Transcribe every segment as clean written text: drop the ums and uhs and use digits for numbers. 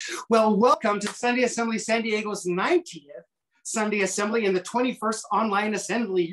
Well, welcome to Sunday Assembly San Diego's 90th Sunday Assembly and the 21st online assembly.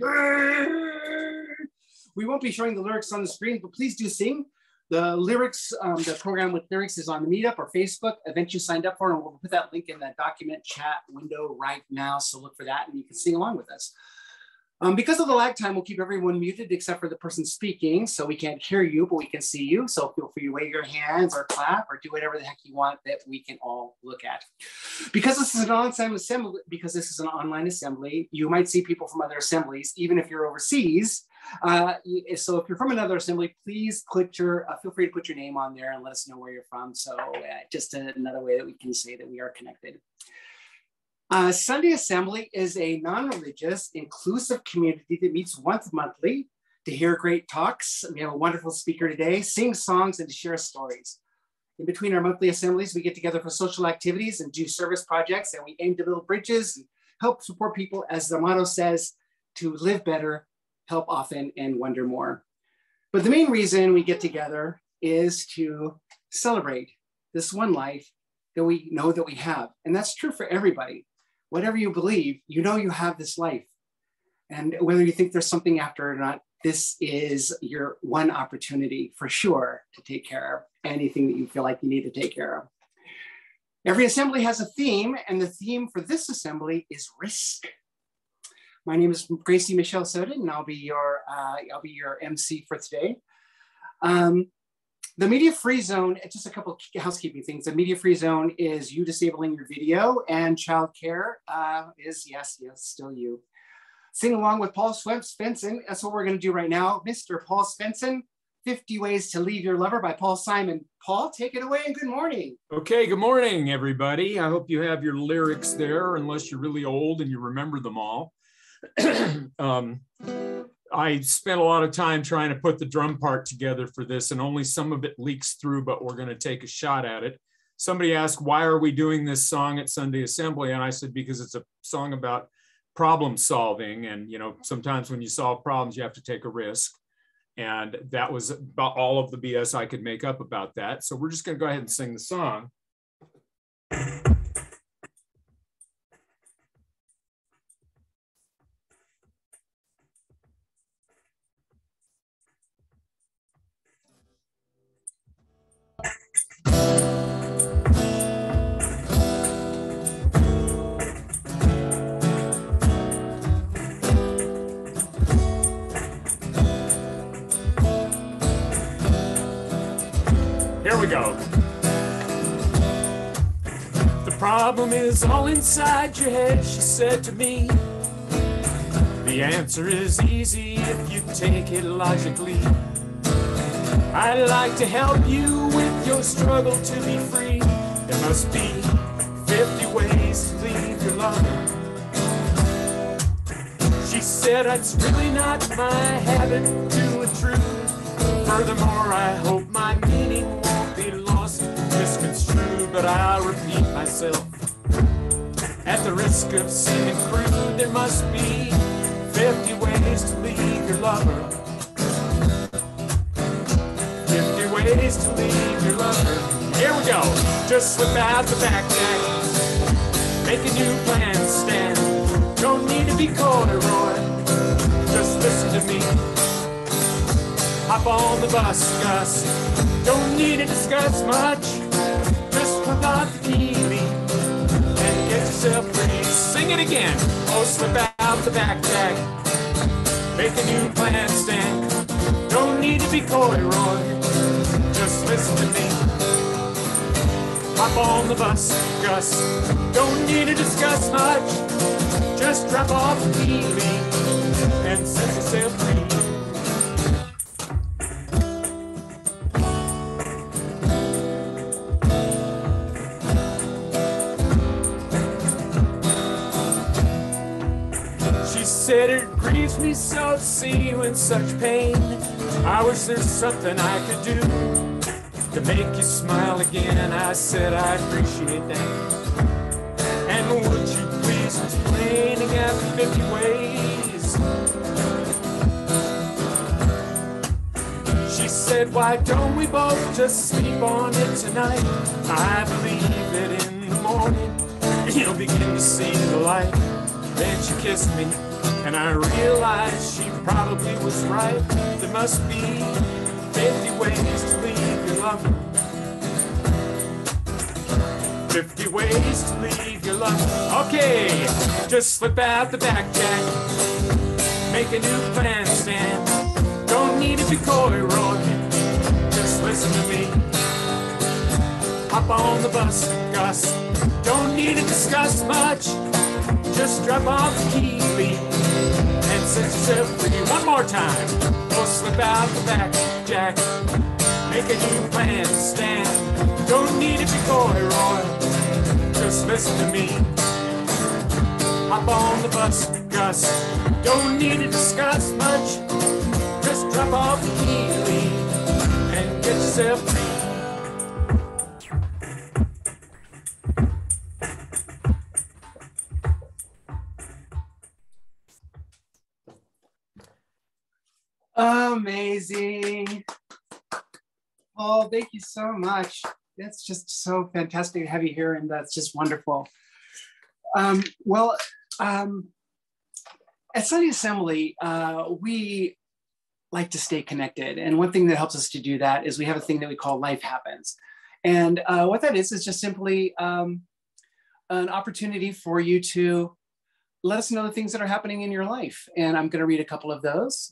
We won't be showing the lyrics on the screen, but please do sing. The lyrics, the program with lyrics is on the Meetup or Facebook event you signed up for, and we'll put that link in the document chat window right now. So look for that and you can sing along with us. Because of the lag time, we'll keep everyone muted except for the person speaking. So we can't hear you, but we can see you. So feel free to wave your hands or clap or do whatever the heck you want that we can all look at. Because this is an online assembly, you might see people from other assemblies, even if you're overseas. So if you're from another assembly, please put your, feel free to put your name on there and let us know where you're from. So just another way that we can say that we are connected. Sunday Assembly is a non-religious, inclusive community that meets once monthly to hear great talks. We have a wonderful speaker today, sing songs, and to share stories. In between our monthly assemblies, we get together for social activities and do service projects, and we aim to build bridges and help support people, as the motto says, to live better, help often, and wonder more. But the main reason we get together is to celebrate this one life that we know that we have. And that's true for everybody. Whatever you believe, you know you have this life. And whether you think there's something after or not, this is your one opportunity for sure to take care of anything that you feel like you need to take care of. Every assembly has a theme, and the theme for this assembly is risk. My name is Gracie Michelle Soden, and I'll be your MC for today. The media-free zone, just a couple of housekeeping things. The media-free zone is you disabling your video, and childcare is, yes, still you. Sing along with Paul Svensson. That's what we're going to do right now. Mr. Paul Svensson, 50 Ways to Leave Your Lover by Paul Simon. Paul, take it away and good morning. Okay, good morning, everybody. I hope you have your lyrics there, unless you're really old and you remember them all. I spent a lot of time trying to put the drum part together for this, and only some of it leaks through, but we're going to take a shot at it. Somebody asked, why are we doing this song at Sunday Assembly? And I said, because it's a song about problem solving. And, you know, sometimes when you solve problems, you have to take a risk. And that was about all of the BS I could make up about that. So we're just going to go ahead and sing the song. Here we go. The problem is all inside your head, she said to me. The answer is easy if you take it logically. I'd like to help you with your struggle to be free. There must be 50 ways to leave your lover. She said it's really not my habit to intrude. Furthermore, I hope my meaning won't be lost, misconstrued, but I'll repeat myself. At the risk of seeming crude, there must be 50 ways to leave your lover. 50 ways to leave your lover. Here we go. Just slip out the back jack. Make a new plan stand. Don't need to be corduroy. Just listen to me. Hop on the bus, Gus. Don't need to discuss much. Just put out the TV and get yourself free. Sing it again. Oh, slip out the back jack. Make a new plan stand. Don't need to be corduroy. Just listen to me. Hop on the bus, Gus. Don't need to discuss much. Just drop off the TV and set yourself free. Said it grieves me so to see you in such pain. I wish there's something I could do to make you smile again. I said I appreciate that. And would you please explain again 50 ways? She said, why don't we both just sleep on it tonight? I believe that in you'll begin to see the light. Then she kissed me, and I realized she probably was right. There must be 50 ways to leave your lover. 50 ways to leave your lover. Okay, just slip out the back, Jack. Make a new plan, Stan. Don't need to be coy, Roy. Just listen to me. Hop on the bus, Gus. Don't need to discuss much. Just drop off the key, Lee, and set yourself free. One more time. Go slip out the back, Jack. Make a new plan, Stan. Don't need to be coy, Roy. Just listen to me. Hop on the bus, Gus. Don't need to discuss much. Just drop off the key, Lee, and get yourself free. Amazing. Oh, thank you so much. That's just so fantastic to have you here, and that's just wonderful. At Sunday Assembly, we like to stay connected. And one thing that helps us to do that is we have a thing that we call Life Happens. And what that is just simply an opportunity for you to let us know the things that are happening in your life. And I'm going to read a couple of those.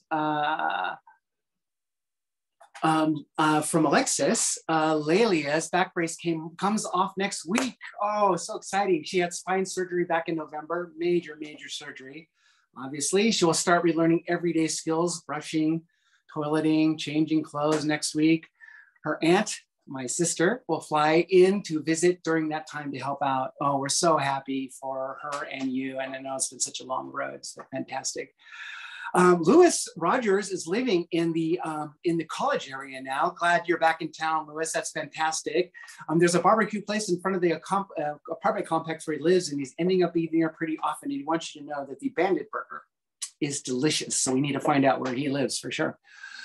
From Alexis, Lelia's back brace comes off next week. Oh, so exciting. She had spine surgery back in November, major surgery. Obviously, she will start relearning everyday skills, brushing, toileting, changing clothes next week. Her aunt, my sister, will fly in to visit during that time to help out. Oh, we're so happy for her and you. And I know it's been such a long road, so fantastic. Lewis Rogers is living in the college area now. Glad you're back in town, Lewis. That's fantastic. There's a barbecue place in front of the apartment complex where he lives, and he's ending up eating there pretty often. And he wants you to know that the Bandit Burger is delicious. So we need to find out where he lives for sure.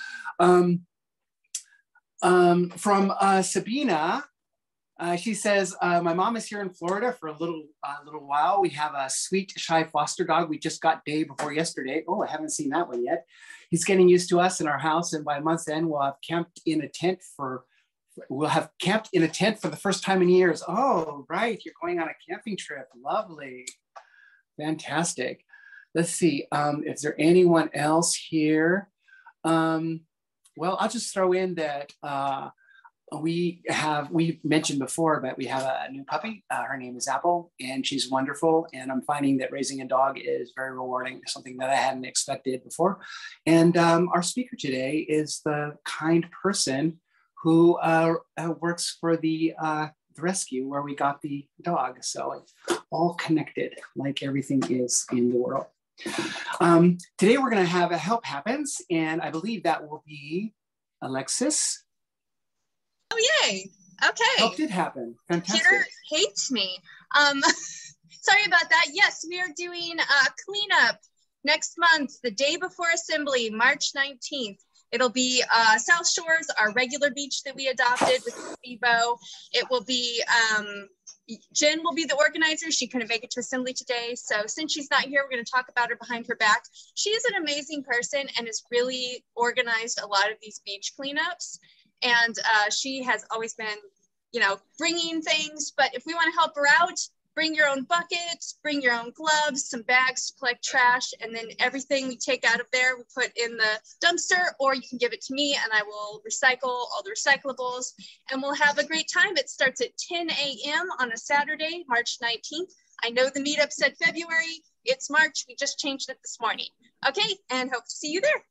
From Sabina, she says, my mom is here in Florida for a little while. We have a sweet, shy foster dog. We just got day before yesterday. Oh, I haven't seen that one yet. He's getting used to us in our house. And by month's end, we'll have camped in a tent for the first time in years. Oh, right. You're going on a camping trip. Lovely. Fantastic. Let's see. Is there anyone else here? Well, I'll just throw in that we mentioned before, but we have a new puppy. Her name is Apple, and she's wonderful. And I'm finding that raising a dog is very rewarding, something that I hadn't expected before. And our speaker today is the kind person who works for the rescue where we got the dog. So it's all connected, like everything is in the world. Today we're going to have a Help Happens, and I believe that will be Alexis. Oh, yay. Okay. Help did happen. Fantastic. Peter hates me. Sorry about that. Yes, we are doing a cleanup next month, the day before Assembly, March 19th. It'll be South Shores, our regular beach that we adopted with Speedboat. It will be, Jen will be the organizer. She couldn't make it to Assembly today. So since she's not here, we're going to talk about her behind her back. She's an amazing person and has really organized a lot of these beach cleanups. And she has always been, you know, bringing things. But if we want to help her out, bring your own buckets, bring your own gloves, some bags to collect trash, and then everything we take out of there, we put in the dumpster, or you can give it to me and I will recycle all the recyclables, and we'll have a great time. It starts at 10 a.m. on a Saturday, March 19th. I know the meetup said February. It's March. We just changed it this morning. Okay, and hope to see you there.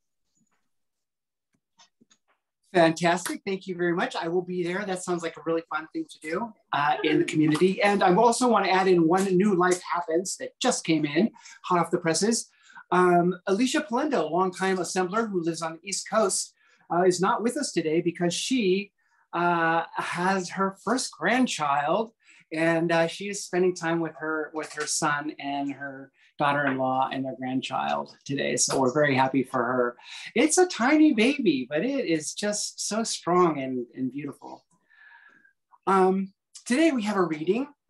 Fantastic. Thank you very much. I will be there. That sounds like a really fun thing to do in the community. And I also want to add in one new Life Happens that just came in, hot off the presses. Alicia Polendo, longtime assembler who lives on the East Coast, is not with us today because she has her first grandchild, and she is spending time with her son and her daughter-in-law and their grandchild today. So we're very happy for her. It's a tiny baby, but it is just so strong and beautiful. Today we have a reading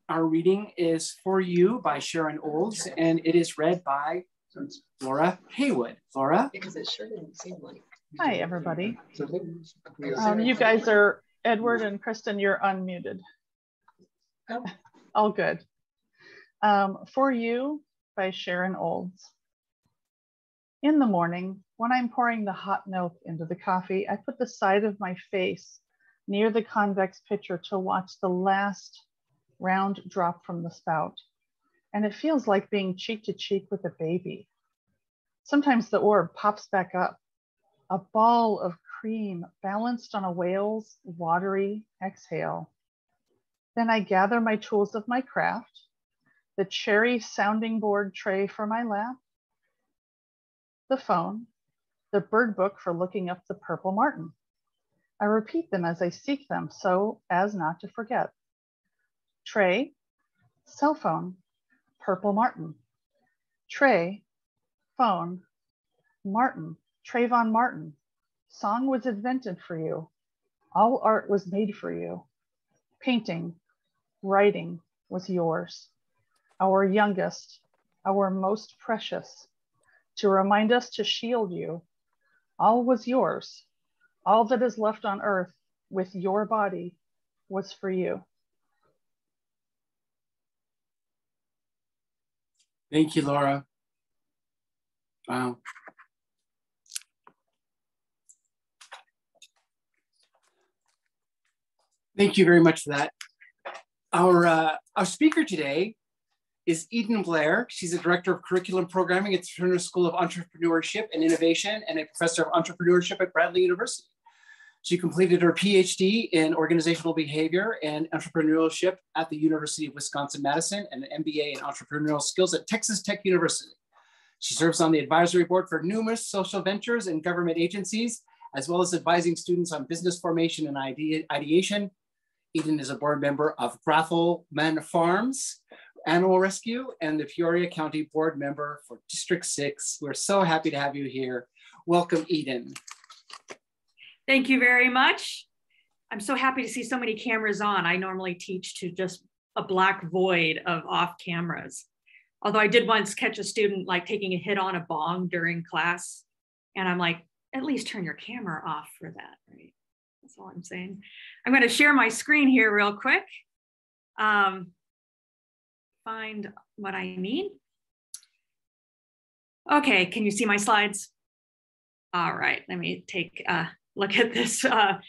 Our reading is For You by Sharon Olds, and it is read by Laura Haywood. Laura? Because it sure didn't seem like. Hi, everybody. You guys are, Edward and Kristen, you're unmuted. Oh. All good. For You by Sharon Olds. In the morning, when I'm pouring the hot milk into the coffee, I put the side of my face near the convex pitcher to watch the last round drop from the spout. And it feels like being cheek to cheek with a baby. Sometimes the orb pops back up, a ball of cream balanced on a whale's watery exhale. Then I gather my tools of my craft, the cherry sounding board tray for my lap, the phone, the bird book for looking up the purple martin. I repeat them as I seek them so as not to forget. Tray, cell phone, purple martin. Tray, phone, Martin, Trayvon Martin. Song was invented for you. All art was made for you. Painting, writing was yours. Our youngest, our most precious, to remind us to shield you. All was yours. All that is left on earth with your body was for you. Thank you, Laura. Wow. Thank you very much for that. Our speaker today is Eden Blair. She's a director of curriculum programming at the Turner School of Entrepreneurship and Innovation and a professor of entrepreneurship at Bradley University. She completed her PhD in organizational behavior and entrepreneurship at the University of Wisconsin-Madison and an MBA in entrepreneurial skills at Texas Tech University. She serves on the advisory board for numerous social ventures and government agencies, as well as advising students on business formation and ideation. Eden is a board member of Graffelman Farms Animal Rescue and the Peoria County board member for District 6. We're so happy to have you here. Welcome, Eden. Thank you very much. I'm so happy to see so many cameras on. I normally teach to just a black void of off cameras. Although I did once catch a student like taking a hit on a bong during class. And I'm like, at least turn your camera off for that, right? That's all I'm saying. I'm going to share my screen here real quick. Find what I need. Okay, can you see my slides? All right, let me take a look at this. I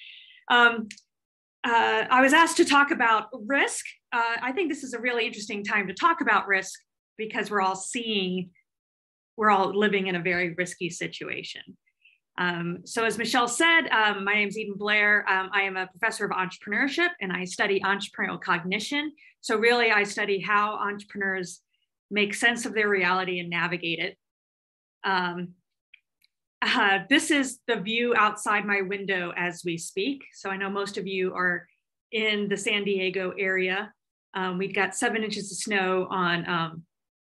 was asked to talk about risk. I think this is a really interesting time to talk about risk because we're all living in a very risky situation. So as Michelle said, my name is Eden Blair. I am a professor of entrepreneurship and I study entrepreneurial cognition. So really I study how entrepreneurs make sense of their reality and navigate it. This is the view outside my window as we speak. So I know most of you are in the San Diego area. We've got 7 inches of snow on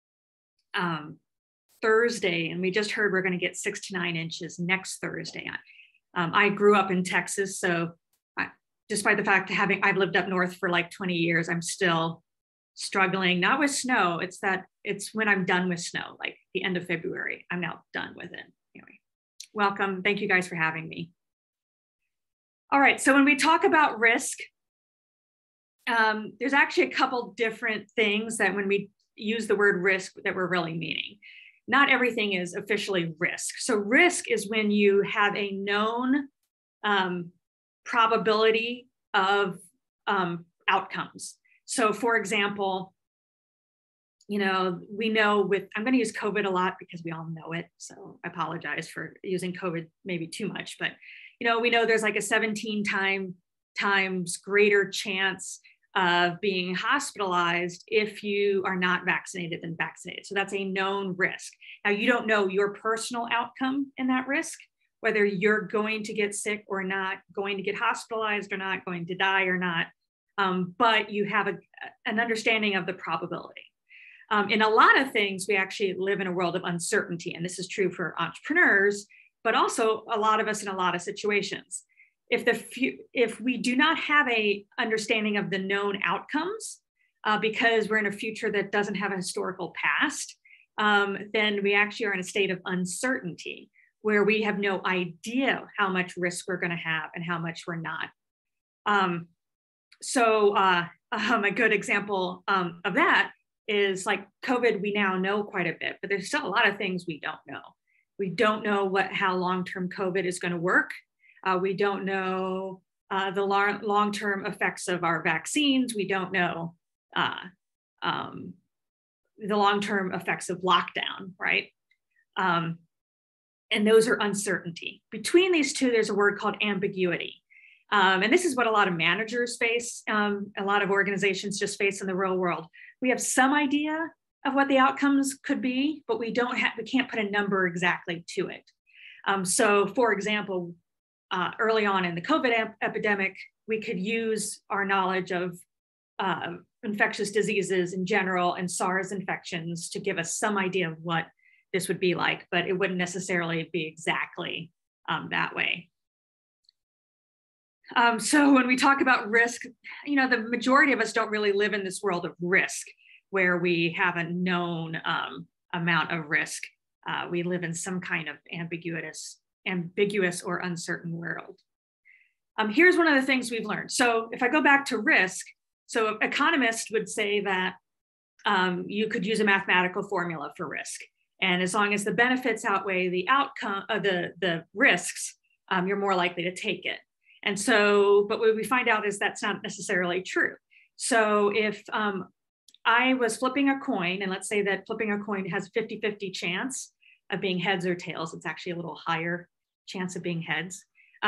Thursday, and we just heard we're going to get 6 to 9 inches next Thursday. I grew up in Texas, so despite the fact that I've lived up north for like 20 years, I'm still struggling, not with snow. It's when I'm done with snow, like the end of February, I'm now done with it. Anyway, welcome. Thank you guys for having me. All right, so when we talk about risk, there's actually a couple different things that when we use the word risk that we're really meaning. Not everything is officially risk. So risk is when you have a known probability of outcomes. So for example, we know I'm going to use COVID a lot because we all know it. So I apologize for using COVID maybe too much, but we know there's like a 17 times greater chance of being hospitalized if you are not vaccinated than vaccinated. So that's a known risk. Now you don't know your personal outcome in that risk, whether you're going to get sick or not, going to get hospitalized or not, going to die or not, but you have an understanding of the probability. In a lot of things, we actually live in a world of uncertainty, and this is true for entrepreneurs, but also a lot of us in a lot of situations. If we do not have a understanding of the known outcomes, because we're in a future that doesn't have a historical past, then we actually are in a state of uncertainty where we have no idea how much risk we're going to have and how much we're not. A good example of that is like COVID. We now know quite a bit, but there's still a lot of things we don't know. We don't know how long-term COVID is going to work. We don't know the long-term effects of our vaccines. We don't know the long-term effects of lockdown, right? And those are uncertainty. Between these two, there's a word called ambiguity. And this is what a lot of managers face, a lot of organizations just face in the real world. We have some idea of what the outcomes could be, but we can't put a number exactly to it. So for example, early on in the COVID epidemic, we could use our knowledge of infectious diseases in general and SARS infections to give us some idea of what this would be like, but it wouldn't necessarily be exactly that way. So when we talk about risk, the majority of us don't really live in this world of risk where we have a known amount of risk. We live in some kind of ambiguous or uncertain world. Here's one of the things we've learned. So if I go back to risk, so economists would say that you could use a mathematical formula for risk. And as long as the benefits outweigh the outcome of the risks, you're more likely to take it. And so, but what we find out is that's not necessarily true. So if I was flipping a coin, and let's say that flipping a coin has 50-50 chance of being heads or tails, it's actually a little higher chance of being heads.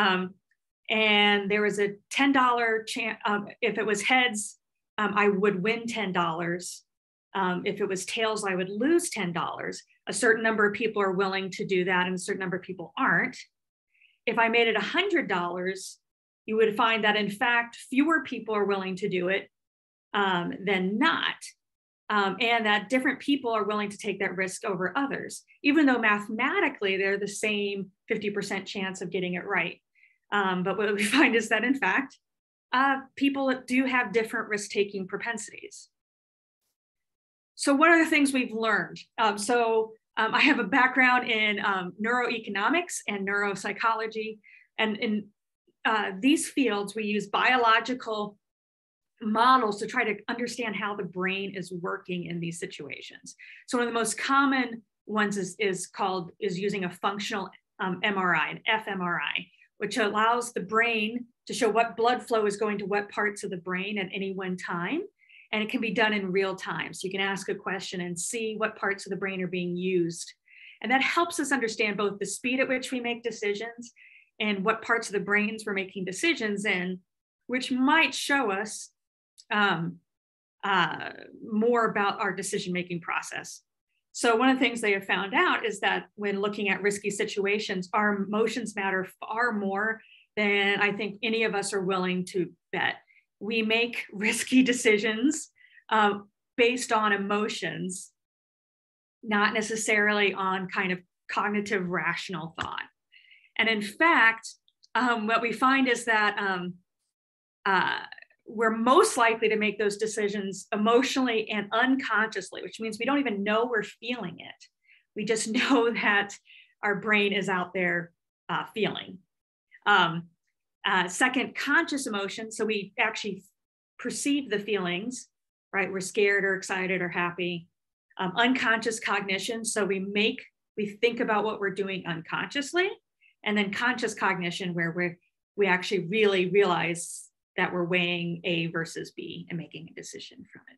And there was a $10 chance, if it was heads, I would win $10. If it was tails, I would lose $10. A certain number of people are willing to do that and a certain number of people aren't. If I made it $100, you would find that in fact, fewer people are willing to do it than not. And that different people are willing to take that risk over others, even though mathematically they're the same 50% chance of getting it right. But what we find is that in fact, people do have different risk-taking propensities. So what are the things we've learned? I have a background in neuroeconomics and neuropsychology. And in these fields, we use biological models to try to understand how the brain is working in these situations. So one of the most common ones is using a functional MRI, an fMRI, which allows the brain to show what blood flow is going to what parts of the brain at any one time. And it can be done in real time. So you can ask a question and see what parts of the brain are being used. And that helps us understand both the speed at which we make decisions and what parts of the brains we're making decisions in, which might show us more about our decision-making process. So one of the things they have found out is that when looking at risky situations, our emotions matter far more than I think any of us are willing to bet. We make risky decisions based on emotions, not necessarily on kind of cognitive rational thought. And in fact, what we find is that we're most likely to make those decisions emotionally and unconsciously, which means we don't even know we're feeling it. We just know that our brain is out there feeling. Second, conscious emotion. So we actually perceive the feelings, right? We're scared or excited or happy. Unconscious cognition. So we think about what we're doing unconsciously. And then conscious cognition, where we actually really realize that we're weighing A versus B and making a decision from it.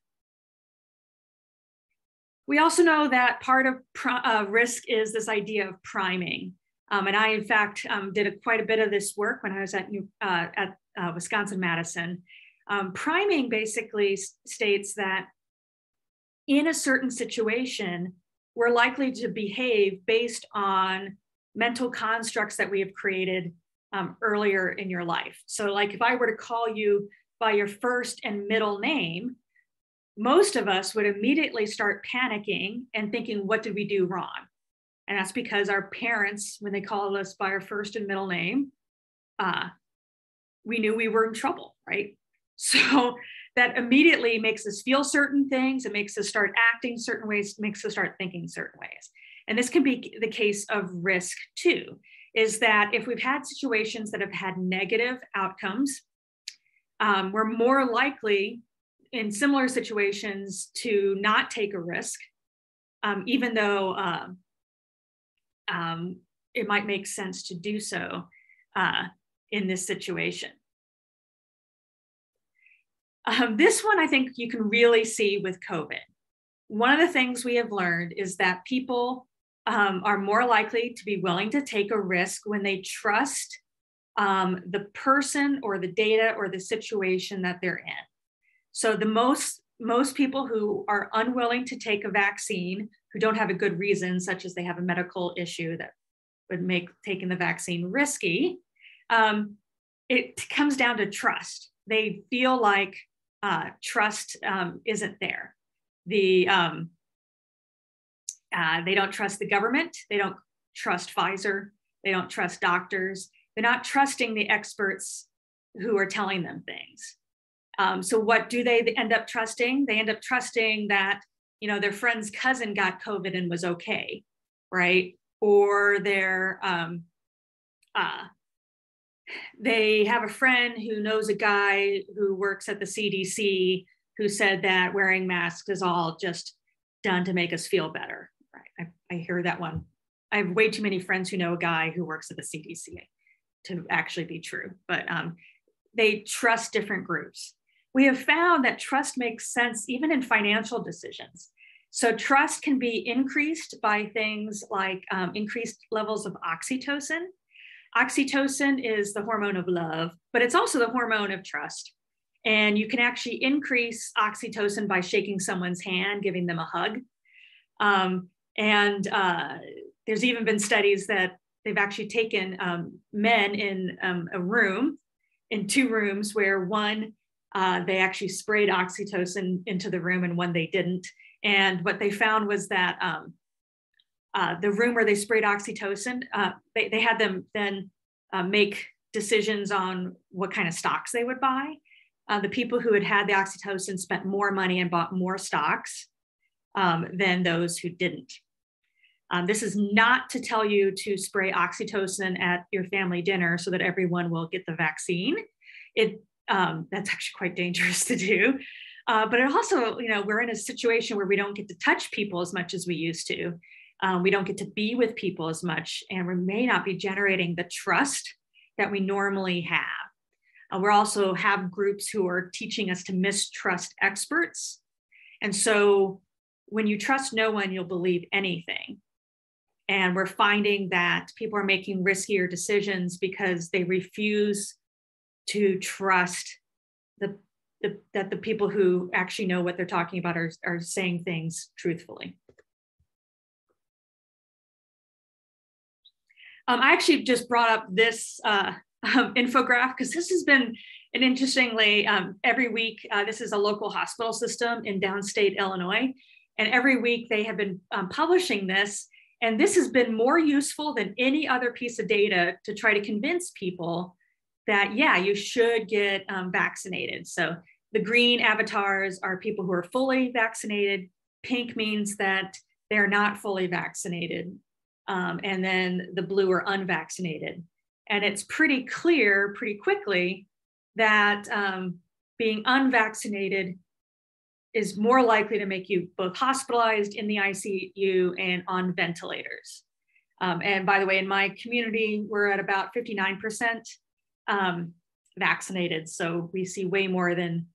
We also know that part of risk is this idea of priming. And I, in fact, did quite a bit of this work when I was at Wisconsin-Madison. Priming basically states that in a certain situation, we're likely to behave based on mental constructs that we have created earlier in your life. So like if I were to call you by your first and middle name, most of us would immediately start panicking and thinking, what did we do wrong? And that's because our parents, when they called us by our first and middle name, we knew we were in trouble, right? So that immediately makes us feel certain things. It makes us start acting certain ways, makes us start thinking certain ways. And this can be the case of risk too, is that if we've had situations that have had negative outcomes, we're more likely in similar situations to not take a risk, even though it might make sense to do so in this situation. This one, I think you can really see with COVID. One of the things we have learned is that people are more likely to be willing to take a risk when they trust the person or the data or the situation that they're in. So the most people who are unwilling to take a vaccine, who don't have a good reason, such as they have a medical issue that would make taking the vaccine risky, it comes down to trust. They feel like trust isn't there. They don't trust the government. They don't trust Pfizer. They don't trust doctors. They're not trusting the experts who are telling them things. So what do they end up trusting? They end up trusting that, you know, their friend's cousin got COVID and was okay, right? Or they have a friend who knows a guy who works at the CDC who said that wearing masks is all just done to make us feel better, right? I hear that one. I have way too many friends who know a guy who works at the CDC to actually be true, but they trust different groups. We have found that trust makes sense even in financial decisions. So trust can be increased by things like increased levels of oxytocin. Oxytocin is the hormone of love, but it's also the hormone of trust. And you can actually increase oxytocin by shaking someone's hand, giving them a hug. There's even been studies that they've actually taken men in a room, in two rooms, where one, they actually sprayed oxytocin into the room and one they didn't. And what they found was that the room where they sprayed oxytocin, they had them then make decisions on what kind of stocks they would buy. The people who had the oxytocin spent more money and bought more stocks than those who didn't. This is not to tell you to spray oxytocin at your family dinner so that everyone will get the vaccine. That's actually quite dangerous to do. But it also, you know, we're in a situation where we don't get to touch people as much as we used to. We don't get to be with people as much, and we may not be generating the trust that we normally have. We also have groups who are teaching us to mistrust experts. And so when you trust no one, you'll believe anything. And we're finding that people are making riskier decisions because they refuse to trust that the people who actually know what they're talking about are saying things truthfully. I actually just brought up this infographic because this has been an interestingly, every week, this is a local hospital system in downstate Illinois. And every week they have been publishing this. And this has been more useful than any other piece of data to try to convince people that, yeah, you should get vaccinated. So the green avatars are people who are fully vaccinated. Pink means that they're not fully vaccinated. And then the blue are unvaccinated. And it's pretty clear pretty quickly that being unvaccinated is more likely to make you both hospitalized in the ICU and on ventilators. And by the way, in my community, we're at about 59% vaccinated. So we see way more than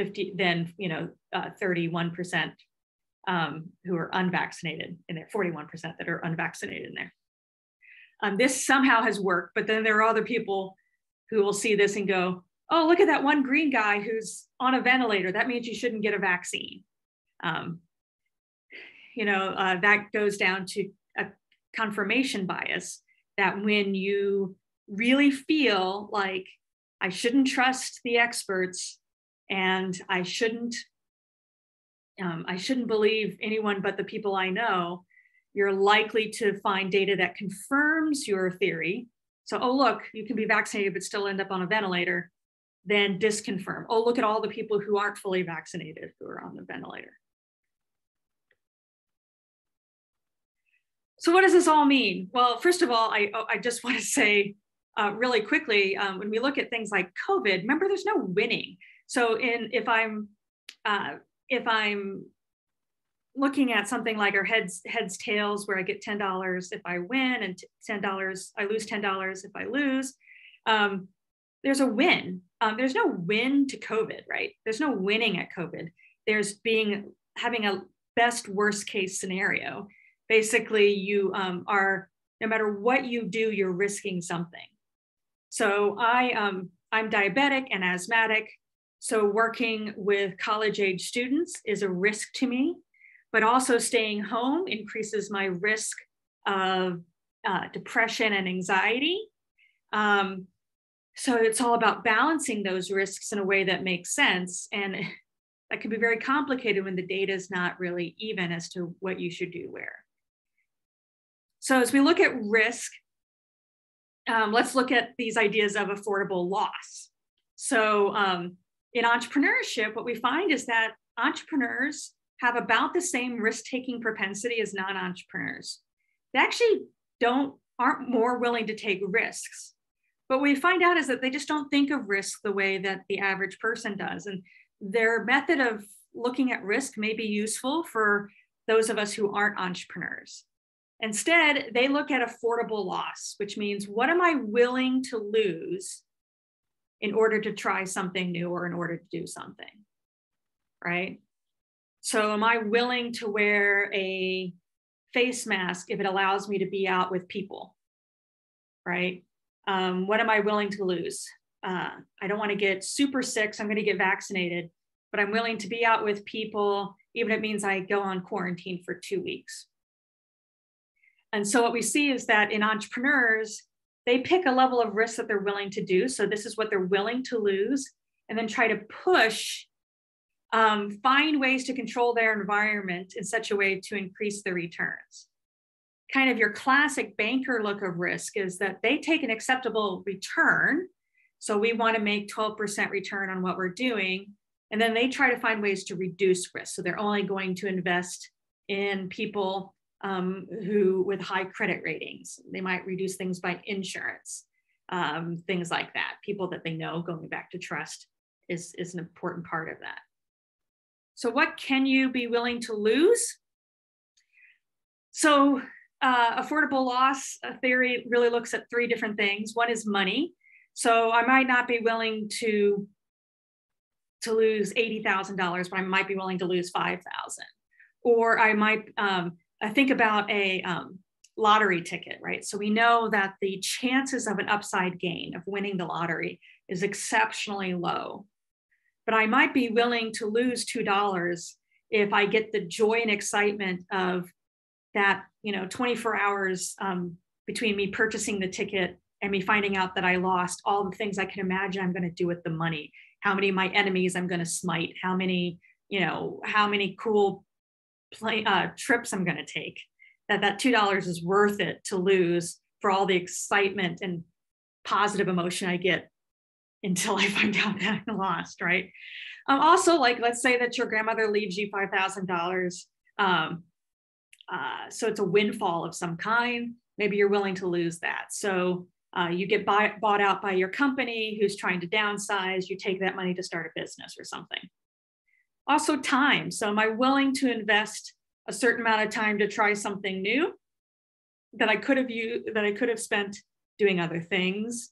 31% who are unvaccinated, and there 41% that are unvaccinated in there. This somehow has worked, but then there are other people who will see this and go, oh, look at that one green guy who's on a ventilator. That means you shouldn't get a vaccine. That goes down to a confirmation bias, that when you really feel like I shouldn't trust the experts and I shouldn't believe anyone but the people I know, you're likely to find data that confirms your theory. So, oh, look, you can be vaccinated but still end up on a ventilator. then disconfirm. Oh, look at all the people who aren't fully vaccinated who are on the ventilator. So what does this all mean? Well, first of all, I just want to say really quickly, when we look at things like COVID, remember there's no winning. So if I'm looking at something like our heads tails, where I get $10 if I win and $10 I lose $10 if I lose, there's a win. There's no win to COVID, right? There's no winning at COVID. There's having a best worst case scenario. Basically, you are, no matter what you do, you're risking something. So I'm diabetic and asthmatic. So working with college age students is a risk to me, but also staying home increases my risk of depression and anxiety. So it's all about balancing those risks in a way that makes sense. And that can be very complicated when the data is not really even as to what you should do where. So as we look at risk, let's look at these ideas of affordable loss. So in entrepreneurship, what we find is that entrepreneurs have about the same risk-taking propensity as non-entrepreneurs. They actually aren't more willing to take risks. But what we find out is that they just don't think of risk the way that the average person does. And their method of looking at risk may be useful for those of us who aren't entrepreneurs. Instead, they look at affordable loss, which means what am I willing to lose in order to try something new or in order to do something, right? So am I willing to wear a face mask if it allows me to be out with people, right? What am I willing to lose? I don't want to get super sick, so I'm going to get vaccinated, but I'm willing to be out with people, even if it means I go on quarantine for 2 weeks. And so what we see is that in entrepreneurs, they pick a level of risk that they're willing to do. So this is what they're willing to lose, and then try to push, find ways to control their environment in such a way to increase the returns. Kind of your classic banker look of risk is that they take an acceptable return. So we want to make 12% return on what we're doing. And then they try to find ways to reduce risk. So they're only going to invest in people who with high credit ratings. They might reduce things by insurance, things like that. People that they know, going back to trust is an important part of that. So what can you be willing to lose? So affordable loss theory really looks at 3 different things. One is money. So I might not be willing to lose $80,000, but I might be willing to lose $5,000. Or I might think about a lottery ticket, right? So we know that the chances of an upside gain of winning the lottery is exceptionally low. But I might be willing to lose $2 if I get the joy and excitement of that, 24 hours between me purchasing the ticket and me finding out that I lost all the things I can imagine I'm going to do with the money, how many of my enemies I'm going to smite, how many cool trips I'm going to take, that $2 is worth it to lose for all the excitement and positive emotion I get until I find out that I lost, right? Also, like, let's say that your grandmother leaves you $5,000. So it's a windfall of some kind. Maybe you're willing to lose that. So you get bought out by your company who's trying to downsize. You take that money to start a business or something. Also time. So am I willing to invest a certain amount of time to try something new that I could have spent doing other things?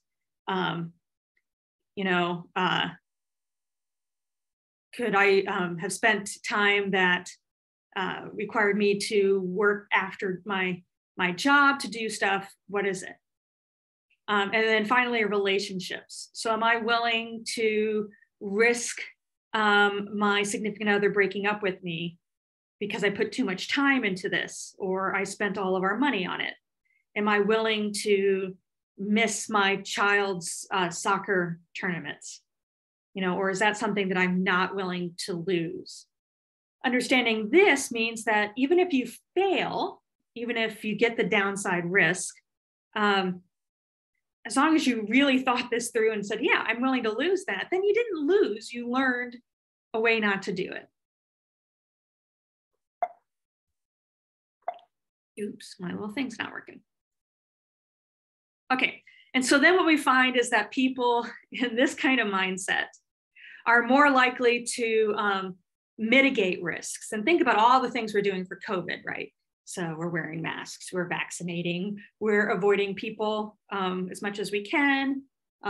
Could I have spent time that required me to work after my job to do stuff? What is it? And then finally, relationships. So am I willing to risk my significant other breaking up with me because I put too much time into this, or I spent all of our money on it? Am I willing to miss my child's soccer tournaments? Or is that something that I'm not willing to lose? Understanding this means that even if you fail, even if you get the downside risk, as long as you really thought this through and said, yeah, I'm willing to lose that, then you didn't lose, you learned a way not to do it. Oops, my little thing's not working. Okay, and so then what we find is that people in this kind of mindset are more likely to mitigate risks. And think about all the things we're doing for COVID, right? So we're wearing masks, we're vaccinating, we're avoiding people as much as we can,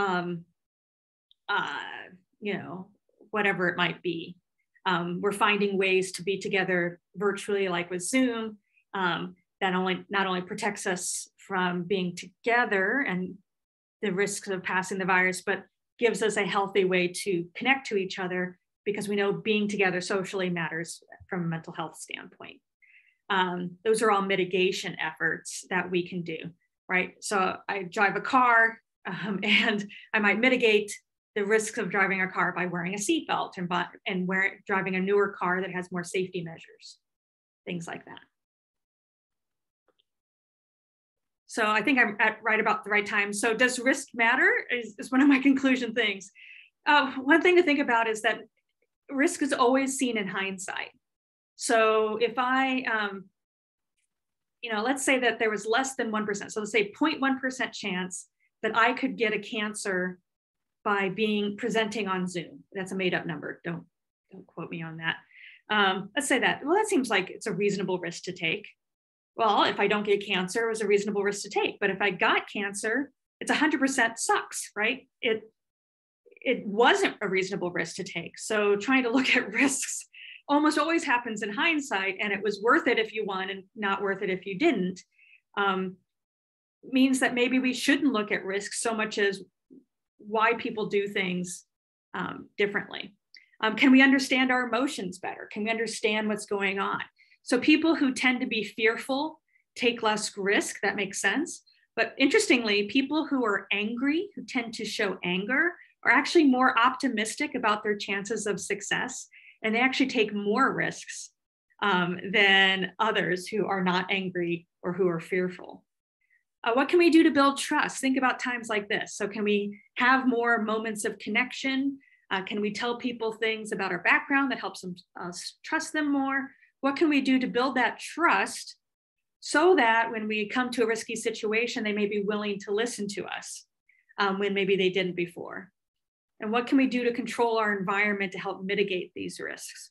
you know, whatever it might be. We're finding ways to be together virtually, like with Zoom, that not only protects us from being together and the risks of passing the virus, but gives us a healthy way to connect to each other, because we know being together socially matters from a mental health standpoint. Those are all mitigation efforts that we can do, right? So I drive a car and I might mitigate the risks of driving a car by wearing a seatbelt and driving a newer car that has more safety measures, things like that. So I think I'm at right about the right time. So does risk matter is one of my conclusion things. One thing to think about is that risk is always seen in hindsight. So if I, you know, let's say that there was less than 1%. So let's say 0.1% chance that I could get a cancer by presenting on Zoom. That's a made up number. Don't quote me on that. Let's say that. Well, that seems like it's a reasonable risk to take. Well, if I don't get cancer, it was a reasonable risk to take. But if I got cancer, it's 100% sucks, right? It wasn't a reasonable risk to take. So trying to look at risks almost always happens in hindsight, and it was worth it if you won and not worth it if you didn't, means that maybe we shouldn't look at risk so much as why people do things differently. Can we understand our emotions better? Can we understand what's going on? So people who tend to be fearful take less risk, that makes sense. But interestingly, people who are angry, who tend to show anger, are actually more optimistic about their chances of success, and they actually take more risks than others who are not angry or who are fearful. What can we do to build trust? Think about times like this. So can we have more moments of connection? Can we tell people things about our background that helps us trust them more? What can we do to build that trust so that when we come to a risky situation, they may be willing to listen to us when maybe they didn't before? And what can we do to control our environment to help mitigate these risks?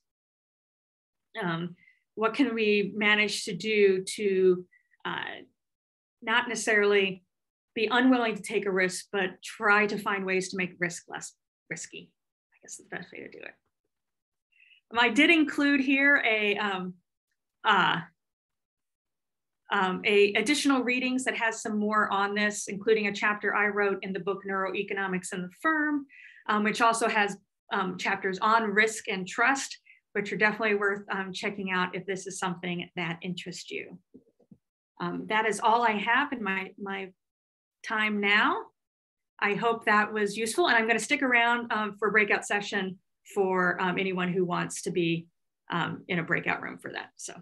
What can we manage to do to not necessarily be unwilling to take a risk, but try to find ways to make risk less risky? I guess is the best way to do it. I did include here additional readings that has some more on this, including a chapter I wrote in the book Neuroeconomics in the Firm, which also has chapters on risk and trust, which are definitely worth checking out if this is something that interests you. That is all I have in my time now. I hope that was useful, and I'm going to stick around for a breakout session for anyone who wants to be in a breakout room for that. So,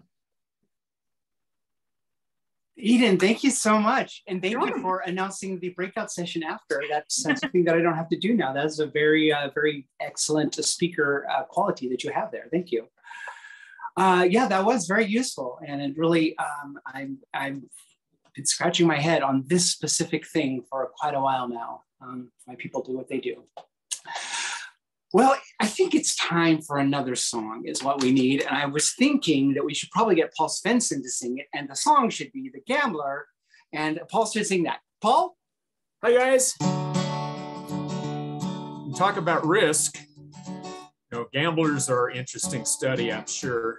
Eden, thank you so much. And thank you for announcing the breakout session after. That's something that I don't have to do now. That's a very, very excellent speaker quality that you have there. Thank you. Yeah, that was very useful. And it really, I've been scratching my head on this specific thing for quite a while now. Why people do what they do. Well, I think it's time for another song is what we need. And I was thinking that we should probably get Paul Svensson to sing it. And the song should be The Gambler. And Paul should sing that. Paul? Hi, guys. Talk about risk. You know, gamblers are an interesting study, I'm sure.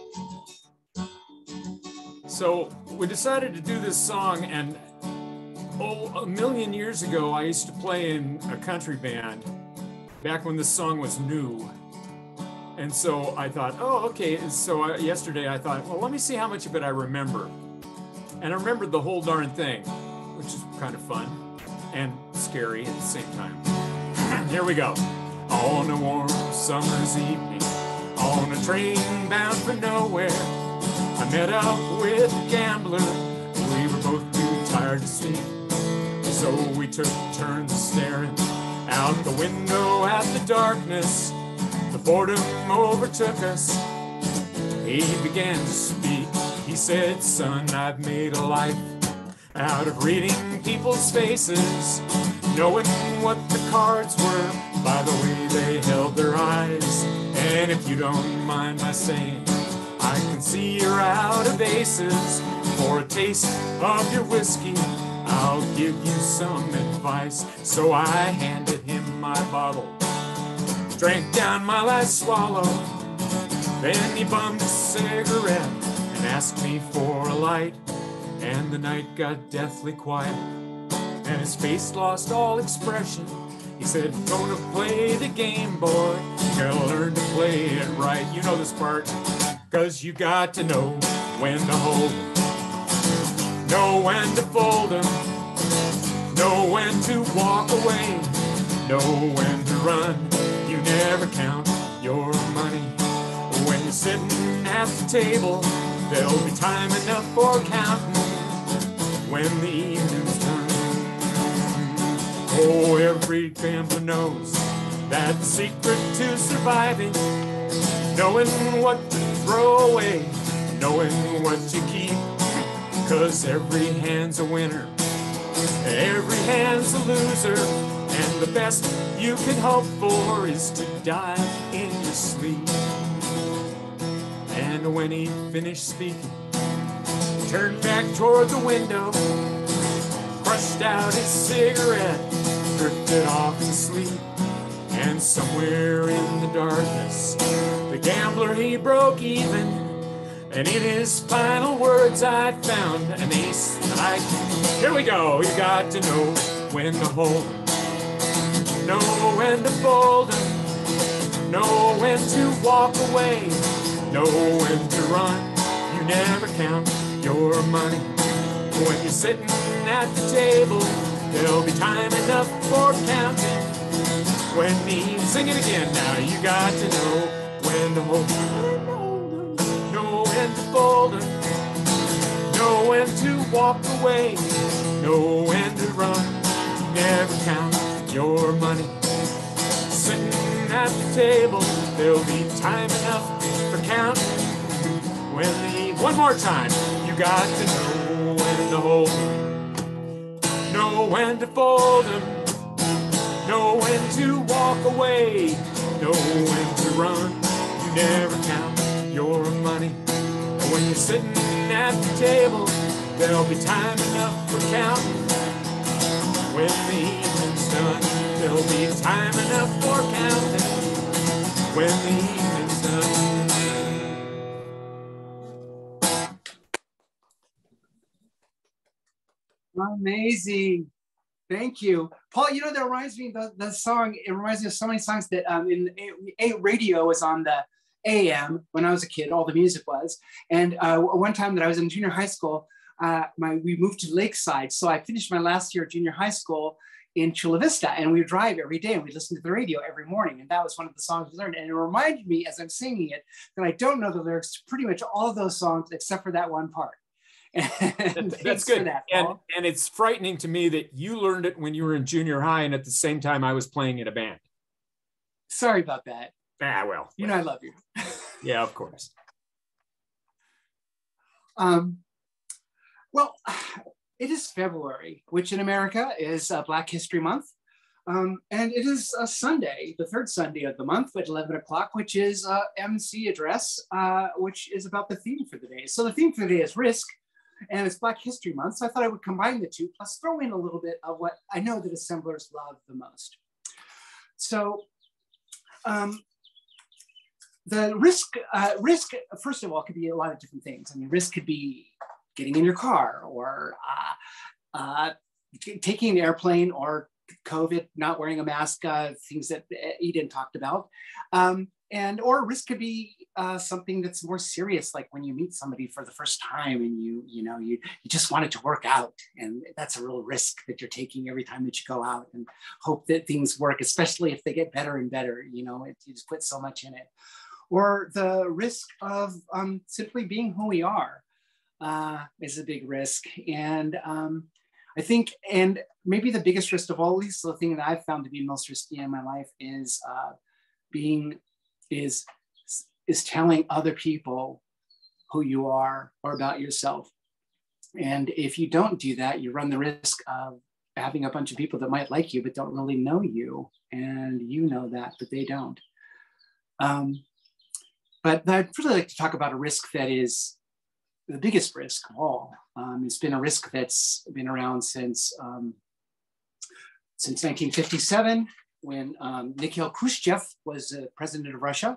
So we decided to do this song, and a million years ago, I used to play in a country band back when this song was new. And so I thought, oh, okay. So yesterday I thought, well, let me see how much of it I remember. And I remembered the whole darn thing, which is kind of fun and scary at the same time. Here we go. On a warm summer's evening, on a train bound for nowhere, I met up with a gambler. We were both too tired to sleep. So we took turns staring out the window at the darkness. The boredom overtook us. He began to speak. He said, son, I've made a life out of reading people's faces, knowing what the cards were by the way they held their eyes. And if you don't mind my saying, I can see you're out of aces. For a taste of your whiskey, I'll give you some advice. So I handed him my bottle, drank down my last swallow. Then he bummed a cigarette and asked me for a light. And the night got deathly quiet, and his face lost all expression. He said, gonna play the game, boy. You gotta learn to play it right. You know this part, 'cause you got to know when to hold 'em, know when to fold 'em, know when to walk away, know when to run. You never count your money. When you're sitting at the table, there'll be time enough for counting when the evening's done. Oh, every gambler knows that the secret to surviving, knowing what to throw away, knowing what you keep. 'Cause every hand's a winner, every hand's a loser, and the best you can hope for is to die in your sleep. And when he finished speaking, turned back toward the window, crushed out his cigarette, drifted off to sleep. And somewhere in the darkness, the gambler, he broke even. And in his final words, I found an ace that I can. Here we go. You got to know when to hold 'em, know when to fold 'em, know when to walk away, know when to run. You never count your money. When you're sitting at the table, there'll be time enough for counting. When the sing it again now, you got to know when to hold 'em, know when to fold 'em, know when to walk away, know when to run. Never count your money. Sitting at the table, there'll be time enough for counting. When the one more time, you got to know when to hold 'em, know when to fold 'em, know when to walk away, know when to run. You never count your money. When you're sitting at the table, there'll be time enough for counting. When the evening's done, there'll be time enough for counting. When the evening's done. Amazing. Thank you. Paul, you know, that reminds me of the song. It reminds me of so many songs that in radio was on the AM when I was a kid, all the music was. And one time that I was in junior high school, we moved to Lakeside. So I finished my last year of junior high school in Chula Vista, and we would drive every day and we'd listen to the radio every morning. And that was one of the songs we learned. And it reminded me as I'm singing it that I don't know the lyrics to pretty much all of those songs except for that one part. That's good. That, and it's frightening to me that you learned it when you were in junior high, and at the same time I was playing in a band. Sorry about that. Ah, well. You know I love you. Yeah, of course. Well, it is February, which in America is Black History Month. And it is a Sunday, the third Sunday of the month at 11 o'clock, which is MC Address, which is about the theme for the day. So the theme for the day is risk, and it's Black History Month. So I thought I would combine the two, plus throw in a little bit of what I know that assemblers love the most. So the risk, first of all, could be a lot of different things. I mean, risk could be getting in your car, or taking an airplane, or COVID, not wearing a mask, things that Eden talked about. Or risk could be something that's more serious, like when you meet somebody for the first time and you just want it to work out. And that's a real risk that you're taking every time that you go out, and hope that things work, especially if they get better and better. You just put so much in it. Or the risk of simply being who we are is a big risk. And I think, and maybe the biggest risk of all these, the thing that I've found to be most risky in my life is telling other people who you are or about yourself. And if you don't do that, you run the risk of having a bunch of people that might like you but don't really know you, and you know that, but they don't. But I'd really like to talk about a risk that is the biggest risk of all. It's been a risk that's been around since 1957, when Mikhail Khrushchev was president of Russia.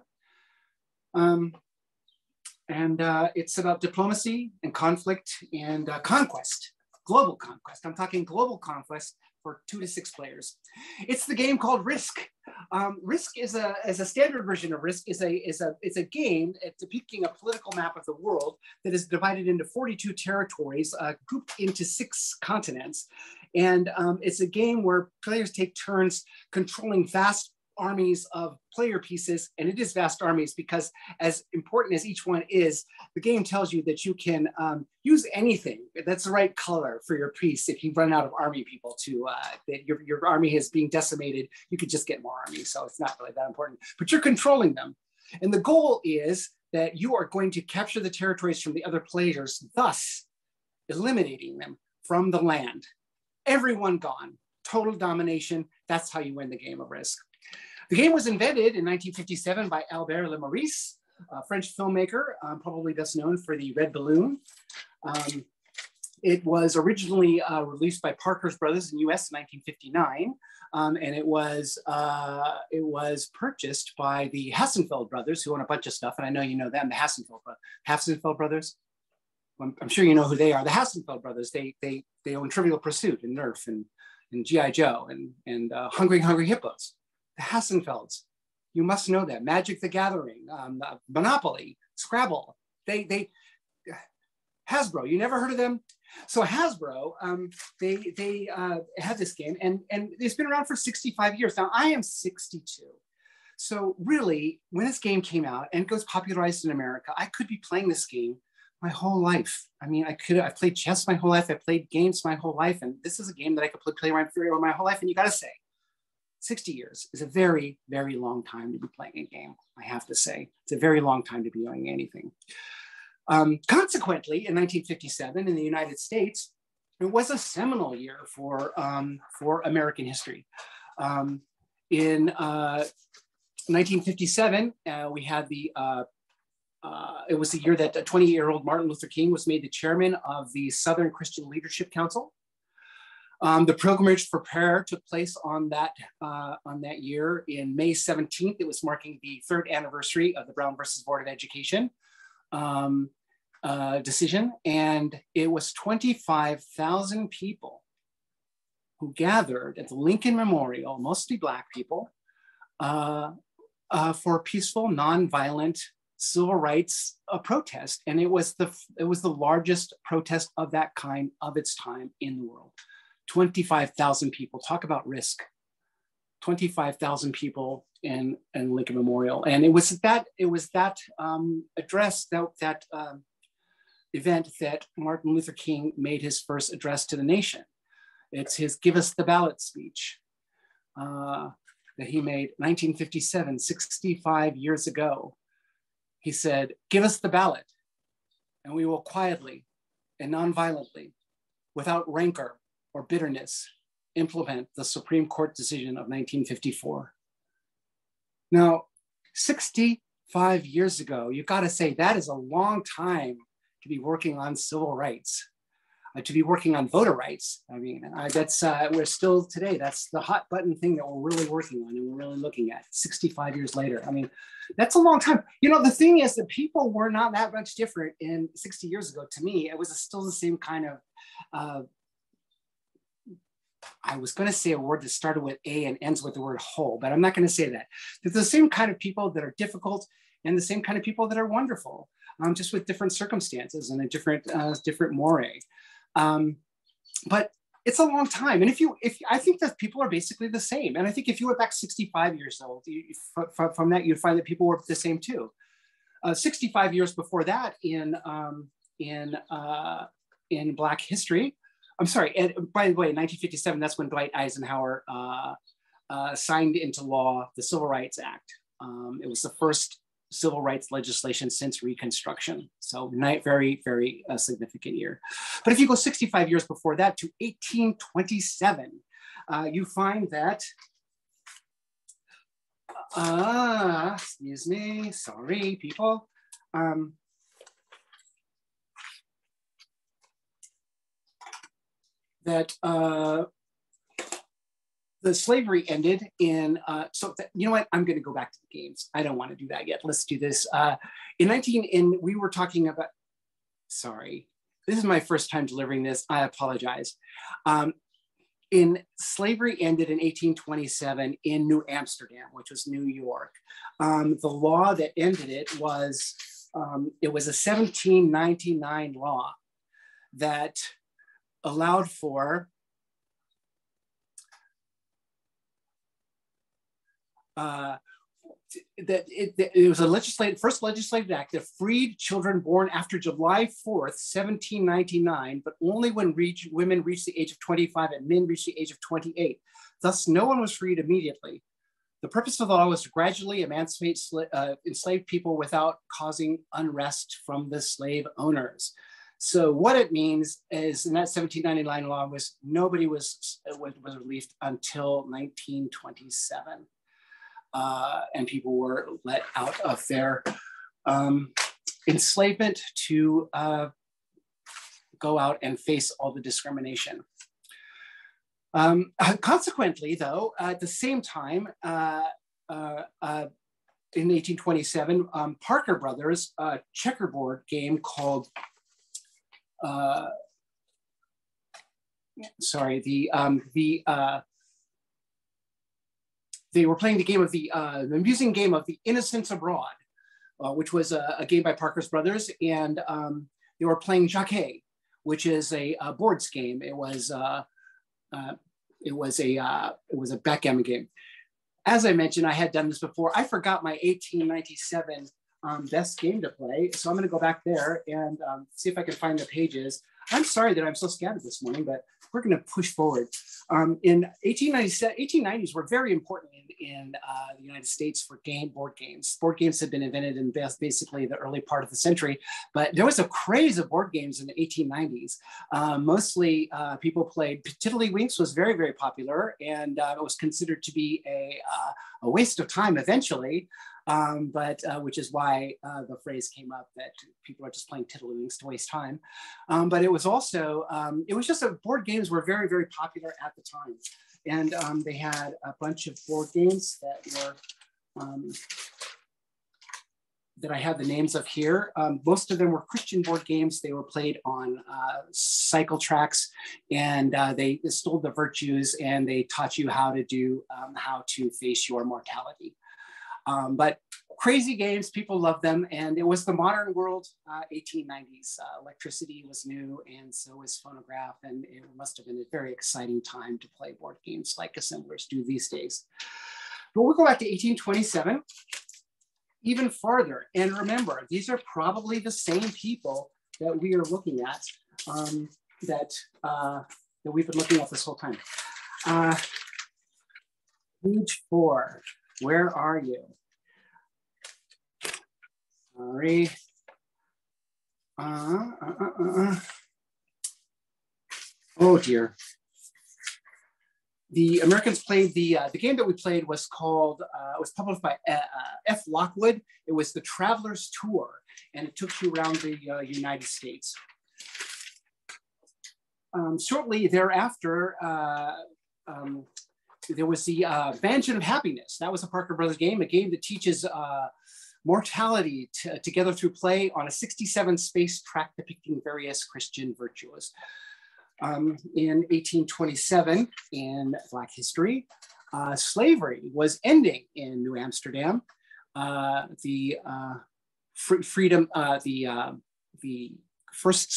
It's about diplomacy and conflict and conquest, global conquest. I'm talking global conquest for 2 to 6 players. It's the game called Risk. Risk is a standard version of Risk. It's a game depicting a political map of the world that is divided into 42 territories, grouped into 6 continents. And it's a game where players take turns controlling vast armies of player pieces, and it is vast armies because, as important as each one is, the game tells you that you can use anything that's the right color for your piece. If you run out of army people to that your army is being decimated, you could just get more armies, so it's not really that important, but you're controlling them. And the goal is that you are going to capture the territories from the other players, thus eliminating them from the land. Everyone gone, total domination. That's how you win the game of Risk. The game was invented in 1957 by Albert Le Maurice, a French filmmaker, probably best known for The Red Balloon. It was originally released by Parker's Brothers in the US in 1959, and it was purchased by the Hassenfeld brothers, who own a bunch of stuff, and I know you know them, the Hassenfeld brothers. I'm sure you know who they are. The Hassenfeld brothers, they own Trivial Pursuit and Nerf and G.I. Joe and Hungry Hippos. The Hassenfelds, you must know them. Magic the Gathering, Monopoly, Scrabble. Hasbro, you never heard of them? So Hasbro, they have this game, and it's been around for 65 years. Now, I am 62. So really, when this game came out and it was popularized in America, I could be playing this game my whole life. I mean, I've played chess my whole life. I played games my whole life. And this is a game that I could play around my whole life. And you got to say, 60 years is a very, very long time to be playing a game, I have to say. It's a very long time to be doing anything. Consequently, in 1957, in the United States, it was a seminal year for American history. In 1957, we had it was the year that 20-year-old Martin Luther King was made the chairman of the Southern Christian Leadership Council. The pilgrimage for prayer took place on that year in May 17th. It was marking the 3rd anniversary of the Brown versus Board of Education decision. And it was 25,000 people who gathered at the Lincoln Memorial, mostly Black people, for a peaceful, nonviolent civil rights protest. And it was the largest protest of that kind of its time in the world. 25,000 people. Talk about risk. 25,000 people in Lincoln Memorial, and it was that address, that event, that Martin Luther King made his first address to the nation. It's his "Give Us the Ballot" speech that he made 1957, 65 years ago. He said, "Give us the ballot, and we will quietly and nonviolently, without rancor or bitterness, implement the Supreme Court decision of 1954. Now, 65 years ago, you gotta say that is a long time to be working on civil rights, to be working on voter rights. I mean, we're still today, that's the hot button thing that we're really working on and we're really looking at 65 years later. I mean, that's a long time. You know, the thing is that people were not that much different in 60 years ago. To me, it was still the same kind of, I was going to say a word that started with A and ends with the word whole, but I'm not going to say that. They're the same kind of people that are difficult and the same kind of people that are wonderful, just with different circumstances and a different moray. But it's a long time. And I think that people are basically the same. And I think if you were back 65 years old, from that, you'd find that people were the same too. 65 years before that in Black history, I'm sorry, and by the way, 1957, that's when Dwight Eisenhower signed into law the Civil Rights Act. It was the first civil rights legislation since Reconstruction. So very, very significant year. But if you go 65 years before that to 1827, you find that, excuse me, sorry, people. That the slavery ended in, you know what, I'm gonna go back to the games. I don't wanna do that yet, let's do this. We were talking about, sorry, this is my first time delivering this, I apologize. Slavery ended in 1827 in New Amsterdam, which was New York. The law that ended it was a 1799 law that allowed for it was a first legislative act that freed children born after July 4th, 1799, but only when women reached the age of 25 and men reached the age of 28. Thus, no one was freed immediately. The purpose of the law was to gradually emancipate enslaved people without causing unrest from the slave owners. So what it means is in that 1799 law was nobody was released until 1927. And people were let out of their enslavement to go out and face all the discrimination. Consequently, though, at the same time, in 1827, Parker Brothers, a checkerboard game called, they were playing the game of the amusing game of The Innocents Abroad, which was a game by Parker's Brothers, and they were playing Jacquet, which is a boards game. It was a backgammon game. As I mentioned, I had done this before. I forgot my 1897 best game to play, so I'm going to go back there and see if I can find the pages. I'm sorry that I'm so scattered this morning, but we're going to push forward. In 1890s were very important in the United States for board games. Board games had been invented in basically the early part of the century, but there was a craze of board games in the 1890s. Mostly people played, Tiddlywinks was very, very popular, and it was considered to be a waste of time eventually. Which is why the phrase came up that people are just playing tiddlywinks to waste time. But it was also, it was just that board games were very, very popular at the time. And they had a bunch of board games that were, that I have the names of here. Most of them were Christian board games. They were played on cycle tracks, and they instilled the virtues, and they taught you how to face your mortality. But crazy games, people loved them, and it was the modern world, 1890s. Electricity was new, and so was phonograph, and it must have been a very exciting time to play board games like assemblers do these days. But we'll go back to 1827, even farther, and remember, these are probably the same people that we are looking at, that we've been looking at this whole time. Page 4. Where are you? Sorry. Oh dear. The Americans played the game that we played was called, it was published by F. Lockwood. It was the Traveler's Tour, and it took you around the United States. Shortly thereafter, there was the Mansion of Happiness. That was a Parker Brothers game, a game that teaches mortality together through play on a 67 space track depicting various Christian virtues. In 1827, in Black history, slavery was ending in New Amsterdam. The first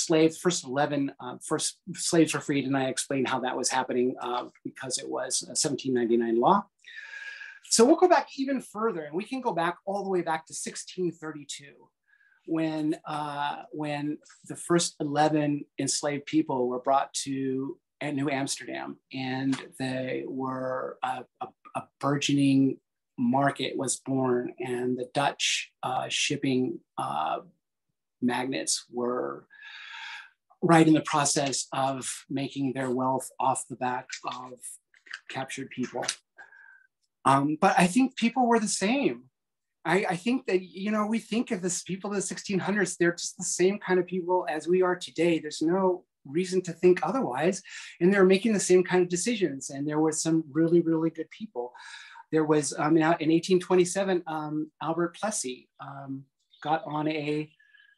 slaves were freed, and I explained how that was happening because it was a 1799 law. So we'll go back even further, and we can go back all the way back to 1632, when the first 11 enslaved people were brought to New Amsterdam, and they were a burgeoning market was born, and the Dutch shipping magnates were right in the process of making their wealth off the back of captured people. But I think people were the same. I think that, you know, we think of this people in the 1600s, they're just the same kind of people as we are today. There's no reason to think otherwise. And they're making the same kind of decisions. And there were some really, really good people. There was, in 1827, Albert Plessy got on a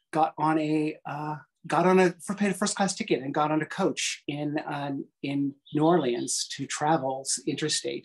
first class ticket and got on a coach in New Orleans to travel interstate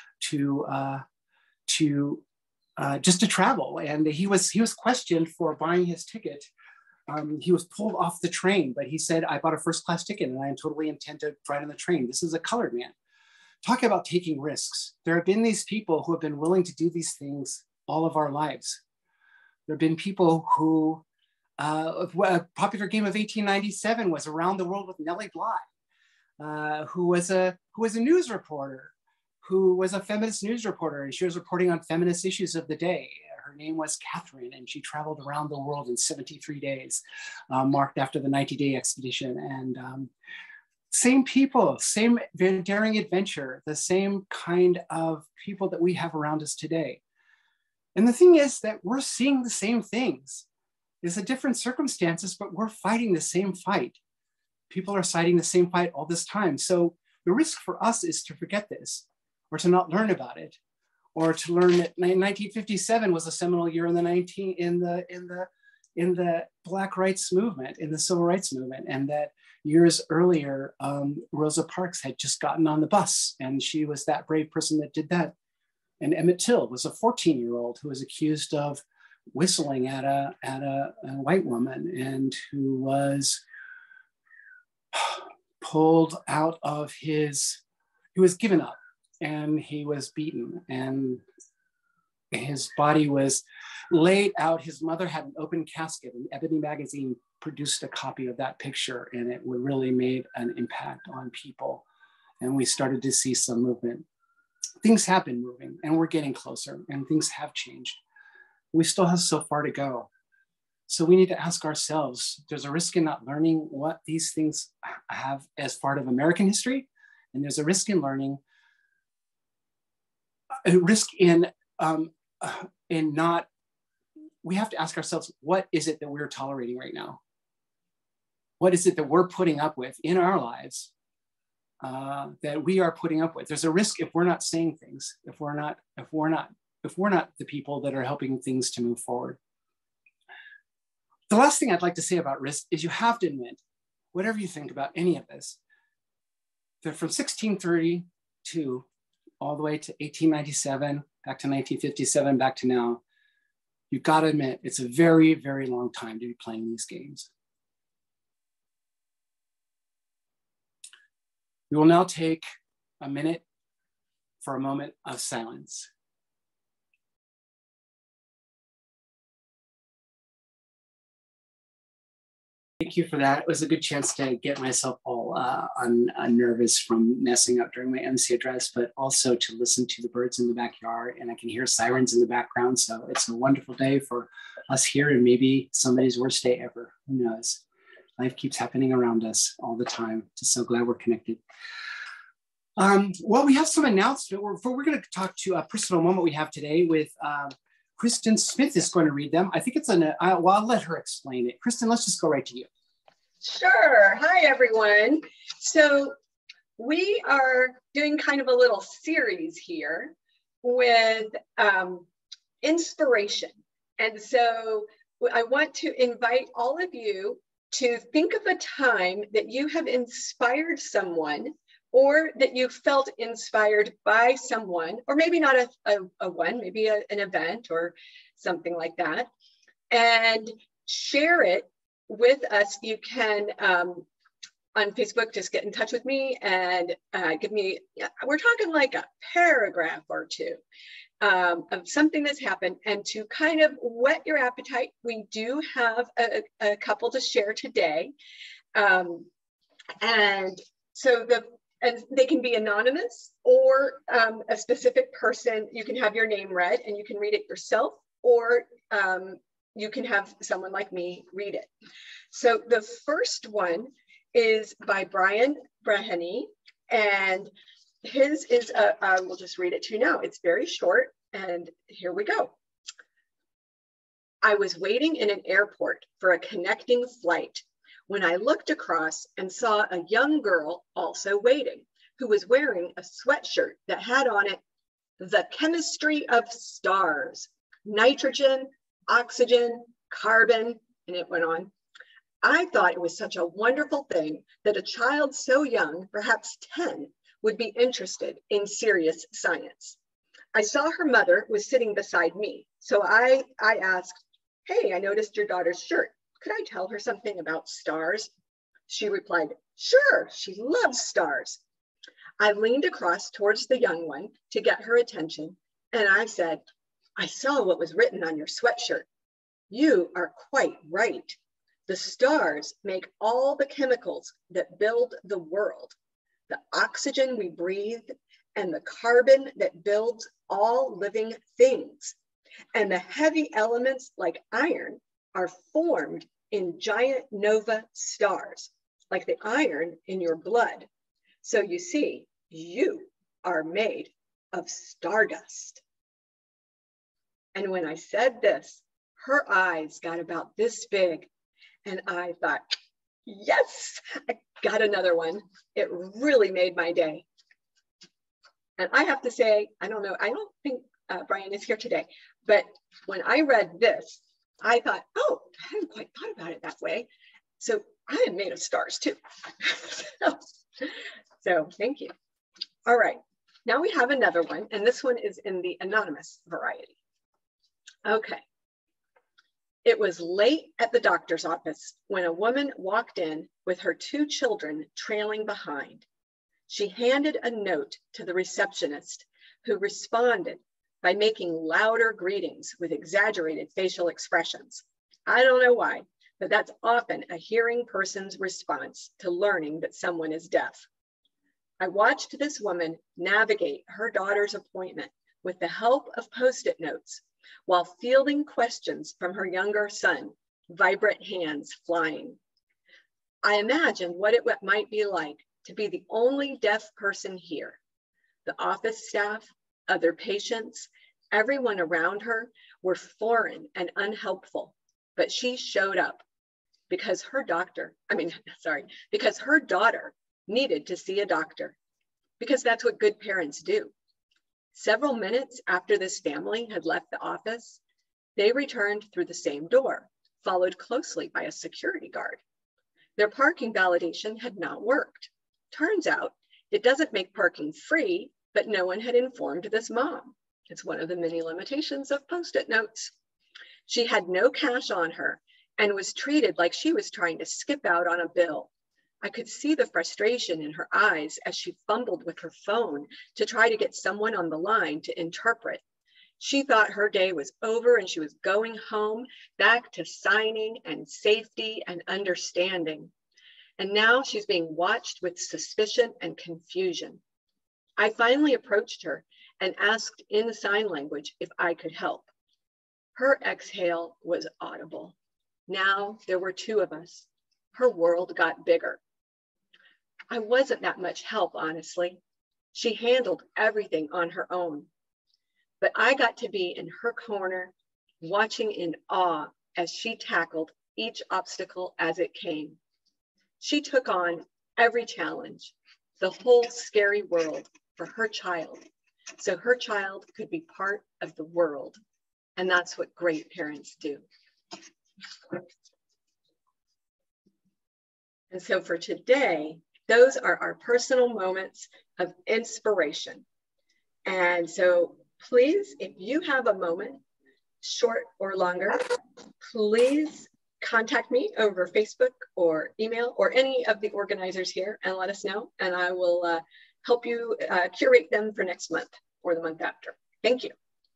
just to travel. And he was questioned for buying his ticket. He was pulled off the train, but he said, I bought a first class ticket and I totally intend to ride on the train. This is a colored man. Talk about taking risks. There have been these people who have been willing to do these things all of our lives. There have been people who, a popular game of 1897 was Around the World with Nellie Bly, who was a news reporter, who was a feminist news reporter, and she was reporting on feminist issues of the day. Her name was Catherine, and she traveled around the world in 73 days, marked after the 90-day expedition. And same people, same daring adventure, the same kind of people that we have around us today. And the thing is that we're seeing the same things. It's a different circumstances, but we're fighting the same fight. People are fighting the same fight all this time. So the risk for us is to forget this, or to not learn about it, or to learn that 1957 was a seminal year in the Black rights movement, in the Civil Rights Movement, and that years earlier, Rosa Parks had just gotten on the bus, and she was that brave person that did that. And Emmett Till was a 14-year-old who was accused of whistling at a white woman, and who was pulled out of he was given up, and he was beaten, and his body was laid out. His mother had an open casket, and Ebony magazine produced a copy of that picture, and it really made an impact on people. And we started to see some movement. Things have been moving, and we're getting closer, and things have changed. We still have so far to go. So we need to ask ourselves, there's a risk in not learning what these things have as part of American history, and there's a risk in learning, a risk in not, we have to ask ourselves, what is it that we're tolerating right now? What is it that we're putting up with in our lives that we are putting up with? There's a risk if we're not saying things, if we're not the people that are helping things to move forward. The last thing I'd like to say about risk is you have to admit, whatever you think about any of this, that from 1632 all the way to 1897, back to 1957, back to now, you've got to admit it's a very, very long time to be playing these games. We will now take a minute for a moment of silence. Thank you for that. It was a good chance to get myself all nervous from messing up during my MC address, but also to listen to the birds in the backyard, and I can hear sirens in the background. So it's a wonderful day for us here, and maybe somebody's worst day ever. Who knows? Life keeps happening around us all the time. Just so glad we're connected. Well, we have some announcement. We're going to talk to a personal moment we have today with Kristen Smith is going to read them. I think it's well, I'll let her explain it. Kristen, let's just go right to you. Sure. Hi, everyone. So we are doing kind of a little series here with inspiration. And so I want to invite all of you to think of a time that you have inspired someone, or that you felt inspired by someone, or maybe not a one, maybe an event or something like that, and share it with us. You can, on Facebook, just get in touch with me and give me, we're talking like a paragraph or two. of something that's happened. And to kind of whet your appetite, we do have a couple to share today. And so they can be anonymous or a specific person. You can have your name read and you can read it yourself, or you can have someone like me read it. So the first one is by Brian Breheny, and his is, we'll just read it to you now. It's very short, and here we go. I was waiting in an airport for a connecting flight when I looked across and saw a young girl also waiting, who was wearing a sweatshirt that had on it, "The chemistry of stars, nitrogen, oxygen, carbon," and it went on. I thought it was such a wonderful thing that a child so young, perhaps 10, would be interested in serious science. I saw her mother was sitting beside me, so I asked, "Hey, I noticed your daughter's shirt. Could I tell her something about stars?" She replied, "Sure, she loves stars." I leaned across towards the young one to get her attention, and I said, "I saw what was written on your sweatshirt. You are quite right. The stars make all the chemicals that build the world, the oxygen we breathe, and the carbon that builds all living things. And the heavy elements like iron are formed in giant nova stars, like the iron in your blood. So you see, you are made of stardust." And when I said this, her eyes got about this big, and I thought, yes, I got another one. It really made my day. And I have to say, I don't think Brian is here today, but when I read this, I thought, oh, I hadn't quite thought about it that way. So I am made of stars too. So thank you. All right, now we have another one, and this one is in the anonymous variety. Okay. It was late at the doctor's office when a woman walked in with her 2 children trailing behind. She handed a note to the receptionist, who responded by making louder greetings with exaggerated facial expressions. I don't know why, but that's often a hearing person's response to learning that someone is deaf. I watched this woman navigate her daughter's appointment with the help of Post-it notes, while fielding questions from her younger son, vibrant hands flying. I imagined what it might be like to be the only deaf person here. The office staff, other patients, everyone around her were foreign and unhelpful, but she showed up because her daughter needed to see a doctor, because that's what good parents do. Several minutes after this family had left the office, they returned through the same door, followed closely by a security guard. Their parking validation had not worked. Turns out, it doesn't make parking free, but no one had informed this mom. It's one of the many limitations of Post-it notes. She had no cash on her and was treated like she was trying to skip out on a bill. I could see the frustration in her eyes as she fumbled with her phone to try to get someone on the line to interpret. She thought her day was over and she was going home, back to signing and safety and understanding. And now she's being watched with suspicion and confusion. I finally approached her and asked in sign language if I could help. Her exhale was audible. Now there were 2 of us. Her world got bigger. I wasn't that much help, honestly. She handled everything on her own. But I got to be in her corner, watching in awe as she tackled each obstacle as it came. She took on every challenge, the whole scary world for her child, so her child could be part of the world. And that's what great parents do. And so for today, those are our personal moments of inspiration. And so please, if you have a moment, short or longer, please contact me over Facebook or email or any of the organizers here and let us know, and I will help you curate them for next month or the month after. Thank you.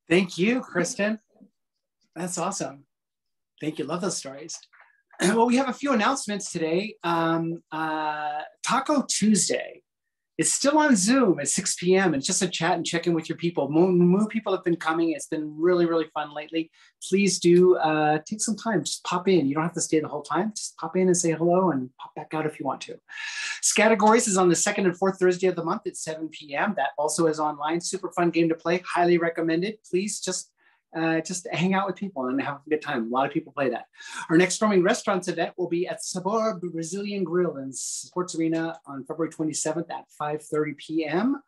Thank you, Kristen. That's awesome. Thank you. Love those stories. Well, we have a few announcements today. Taco Tuesday. It's still on Zoom at 6 p.m. It's just a chat and check in with your people. More people have been coming. It's been really, really fun lately. Please do take some time. Just pop in. You don't have to stay the whole time. Just pop in and say hello and pop back out if you want to. Categories is on the second and fourth Thursday of the month at 7 p.m. That also is online. Super fun game to play. Highly recommended. Please just hang out with people and have a good time. A lot of people play that. Our next Roaming Restaurants event will be at Sabor Brazilian Grill in Sports Arena on February 27th at 5:30 p.m.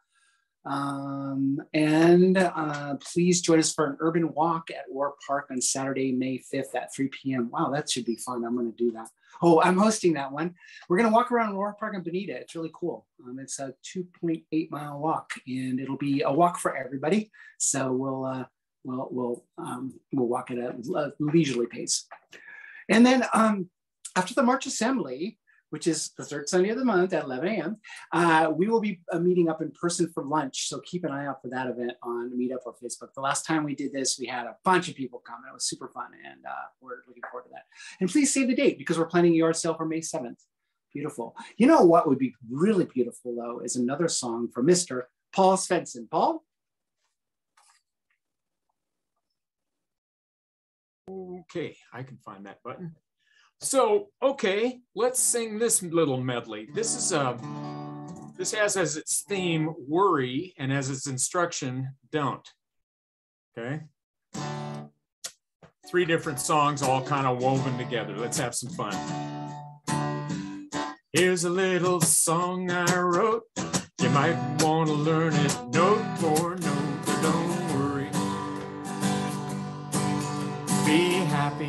Please join us for an urban walk at War Park on Saturday, May 5th at 3 p.m. Wow, that should be fun. I'm going to do that. Oh, I'm hosting that one. We're going to walk around War Park in Bonita. It's really cool. It's a 2.8 mile walk, and it'll be a walk for everybody. So we'll walk at a leisurely pace. And then after the March Assembly, which is the third Sunday of the month at 11 a.m., we will be meeting up in person for lunch. So keep an eye out for that event on Meetup or Facebook. The last time we did this, we had a bunch of people come. It was super fun, and we're looking forward to that. And please save the date because we're planning a yard sale for May 7th. Beautiful. You know what would be really beautiful, though, is another song from Mr. Paul Svensson. Paul? Okay, I can find that button. So, okay, let's sing this little medley. This has as its theme worry and as its instruction don't. Okay? 3 different songs all kind of woven together. Let's have some fun. Here's a little song I wrote. You might want to learn it note for note, but don't worry. Be happy.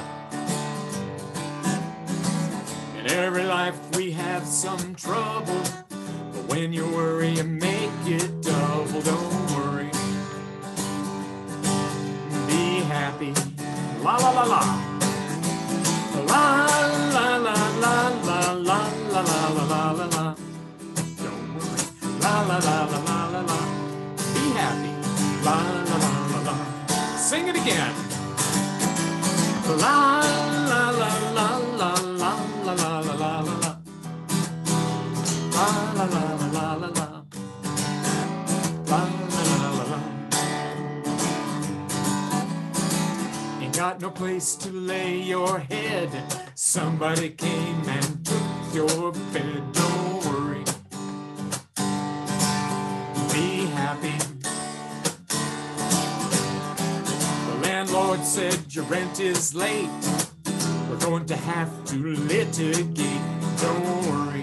In every life we have some trouble, but when you worry you make it double. Don't worry. Be happy. La la la la. La la la la la la la la la la la. Don't worry. La la la la la la la. Be happy. La la la la la. Sing it again. La la la la la la la la la la la la la la la la la la. Ain't got no place to lay your head. Somebody came and took your bed. Don't worry. Be happy. The landlord said your rent is late. We're going to have to litigate. Don't worry.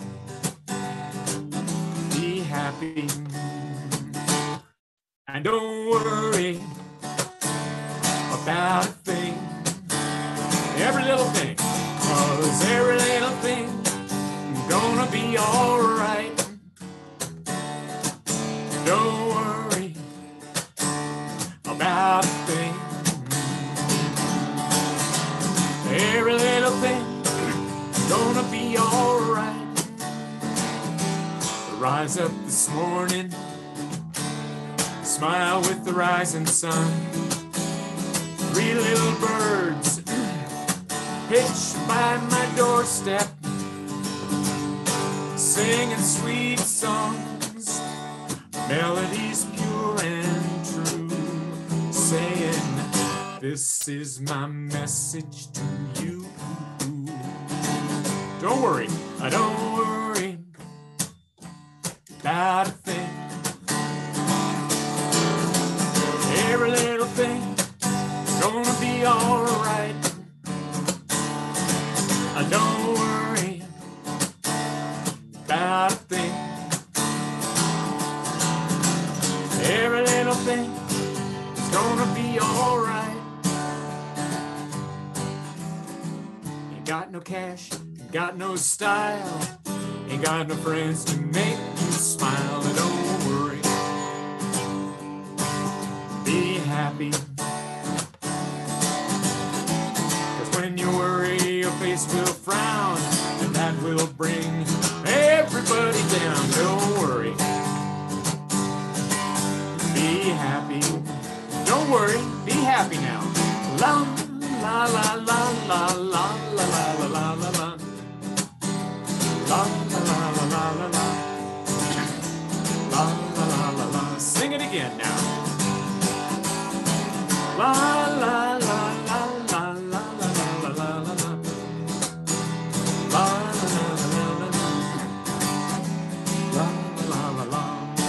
Be happy. And don't worry about a thing. Every little thing. 'Cause every little thing gonna be alright. Don't worry about a thing. Every little thing gonna be alright. Rise up this morning, smile with the rising sun. 3 little birds pitch by my doorstep, singing sweet songs, melodies pure and true, saying, this is my message to you. Don't worry, don't worry about a thing. Every little thing is gonna be alright. Don't worry about a thing. Every little thing is gonna be alright. Ain't got no cash, ain't got no style, ain't got no friends to make you smile. Don't worry. Be happy. 'Cause when you worry, your face will frown, and that will bring everybody down. Don't worry. Be happy. la la la la la la. La la la la la la la. La la la la la. Sing it again now. La la la la la la la la la la la. La la la la la la. La la la la.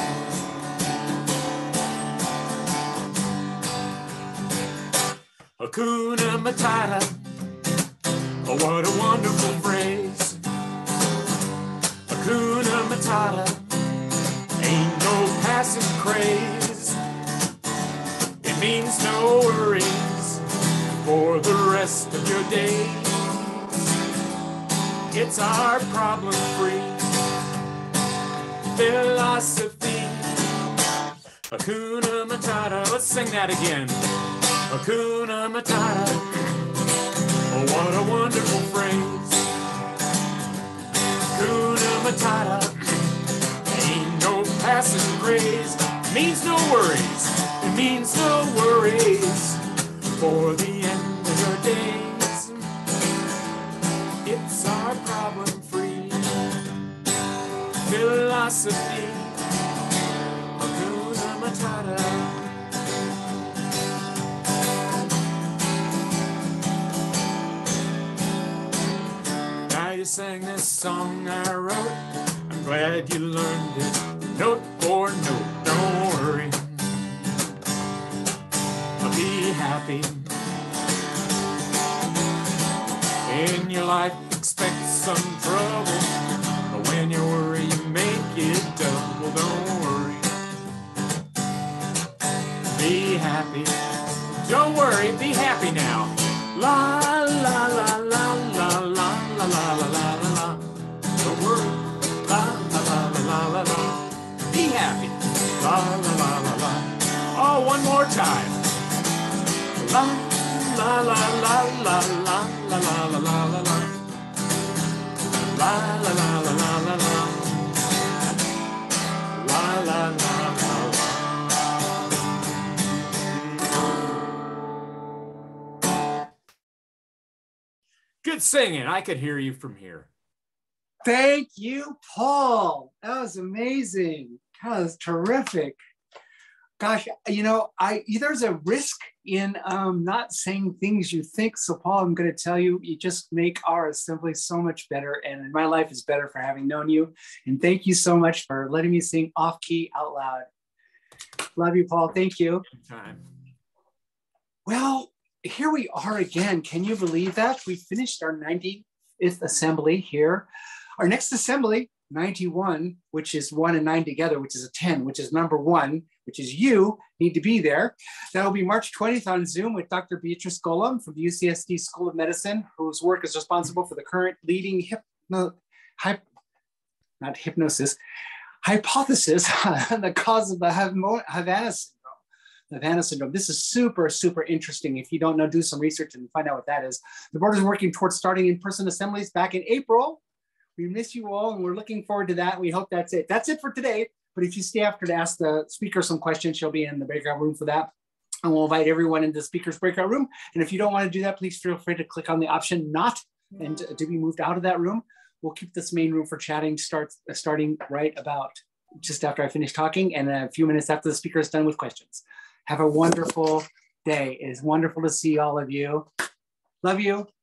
Hakuna Matata. Oh, what a wonderful phrase. Hakuna Matata. Ain't no passing craze. It means no worries for the rest of your days. It's our problem-free philosophy. Hakuna Matata. Let's sing that again. Hakuna Matata. Oh, what a wonderful phrase. Hakuna Matata. Ain't no passing craze. Means no worries. It means no worries for the end of your days. It's our problem-free philosophy. Hakuna Matata. You sang this song I wrote. I'm glad you learned it note for note. Don't worry, be happy. In your life, expect some trouble, but when you worry, you make it double. Don't worry, be happy. Don't worry, be happy now. La la la la la la la la la la la. Don't worry. La la la la la la. Be happy. La la la la la. Oh, one more time. La la la la la la la la la la la la. La la la la la la la. La la la la la. Good singing. I could hear you from here. Thank you, Paul. That was amazing. That was terrific. Gosh, you know, there's a risk in not saying things you think. So, Paul, I'm going to tell you, you just make our assembly so much better. And my life is better for having known you. And thank you so much for letting me sing off key out loud. Love you, Paul. Thank you. Time. Well, here we are again. Can you believe that? We finished our 90th assembly here. Our next assembly, 91, which is 1 and 9 together, which is a 10, which is number 1, which is you, need to be there. That will be March 20th on Zoom with Dr. Beatrice Golem from the UCSD School of Medicine, whose work is responsible for the current leading hypothesis on the cause of the Havana syndrome. This is super, super interesting. If you don't know, do some research and find out what that is. The board is working towards starting in-person assemblies back in April. We miss you all and we're looking forward to that. We hope that's it. That's it for today. But if you stay after to ask the speaker some questions, she'll be in the breakout room for that. And we'll invite everyone into the speaker's breakout room. And if you don't want to do that, please feel free to click on the option not and to be moved out of that room. We'll keep this main room for chatting starting right about just after I finish talking and a few minutes after the speaker is done with questions. Have a wonderful day. It is wonderful to see all of you. Love you.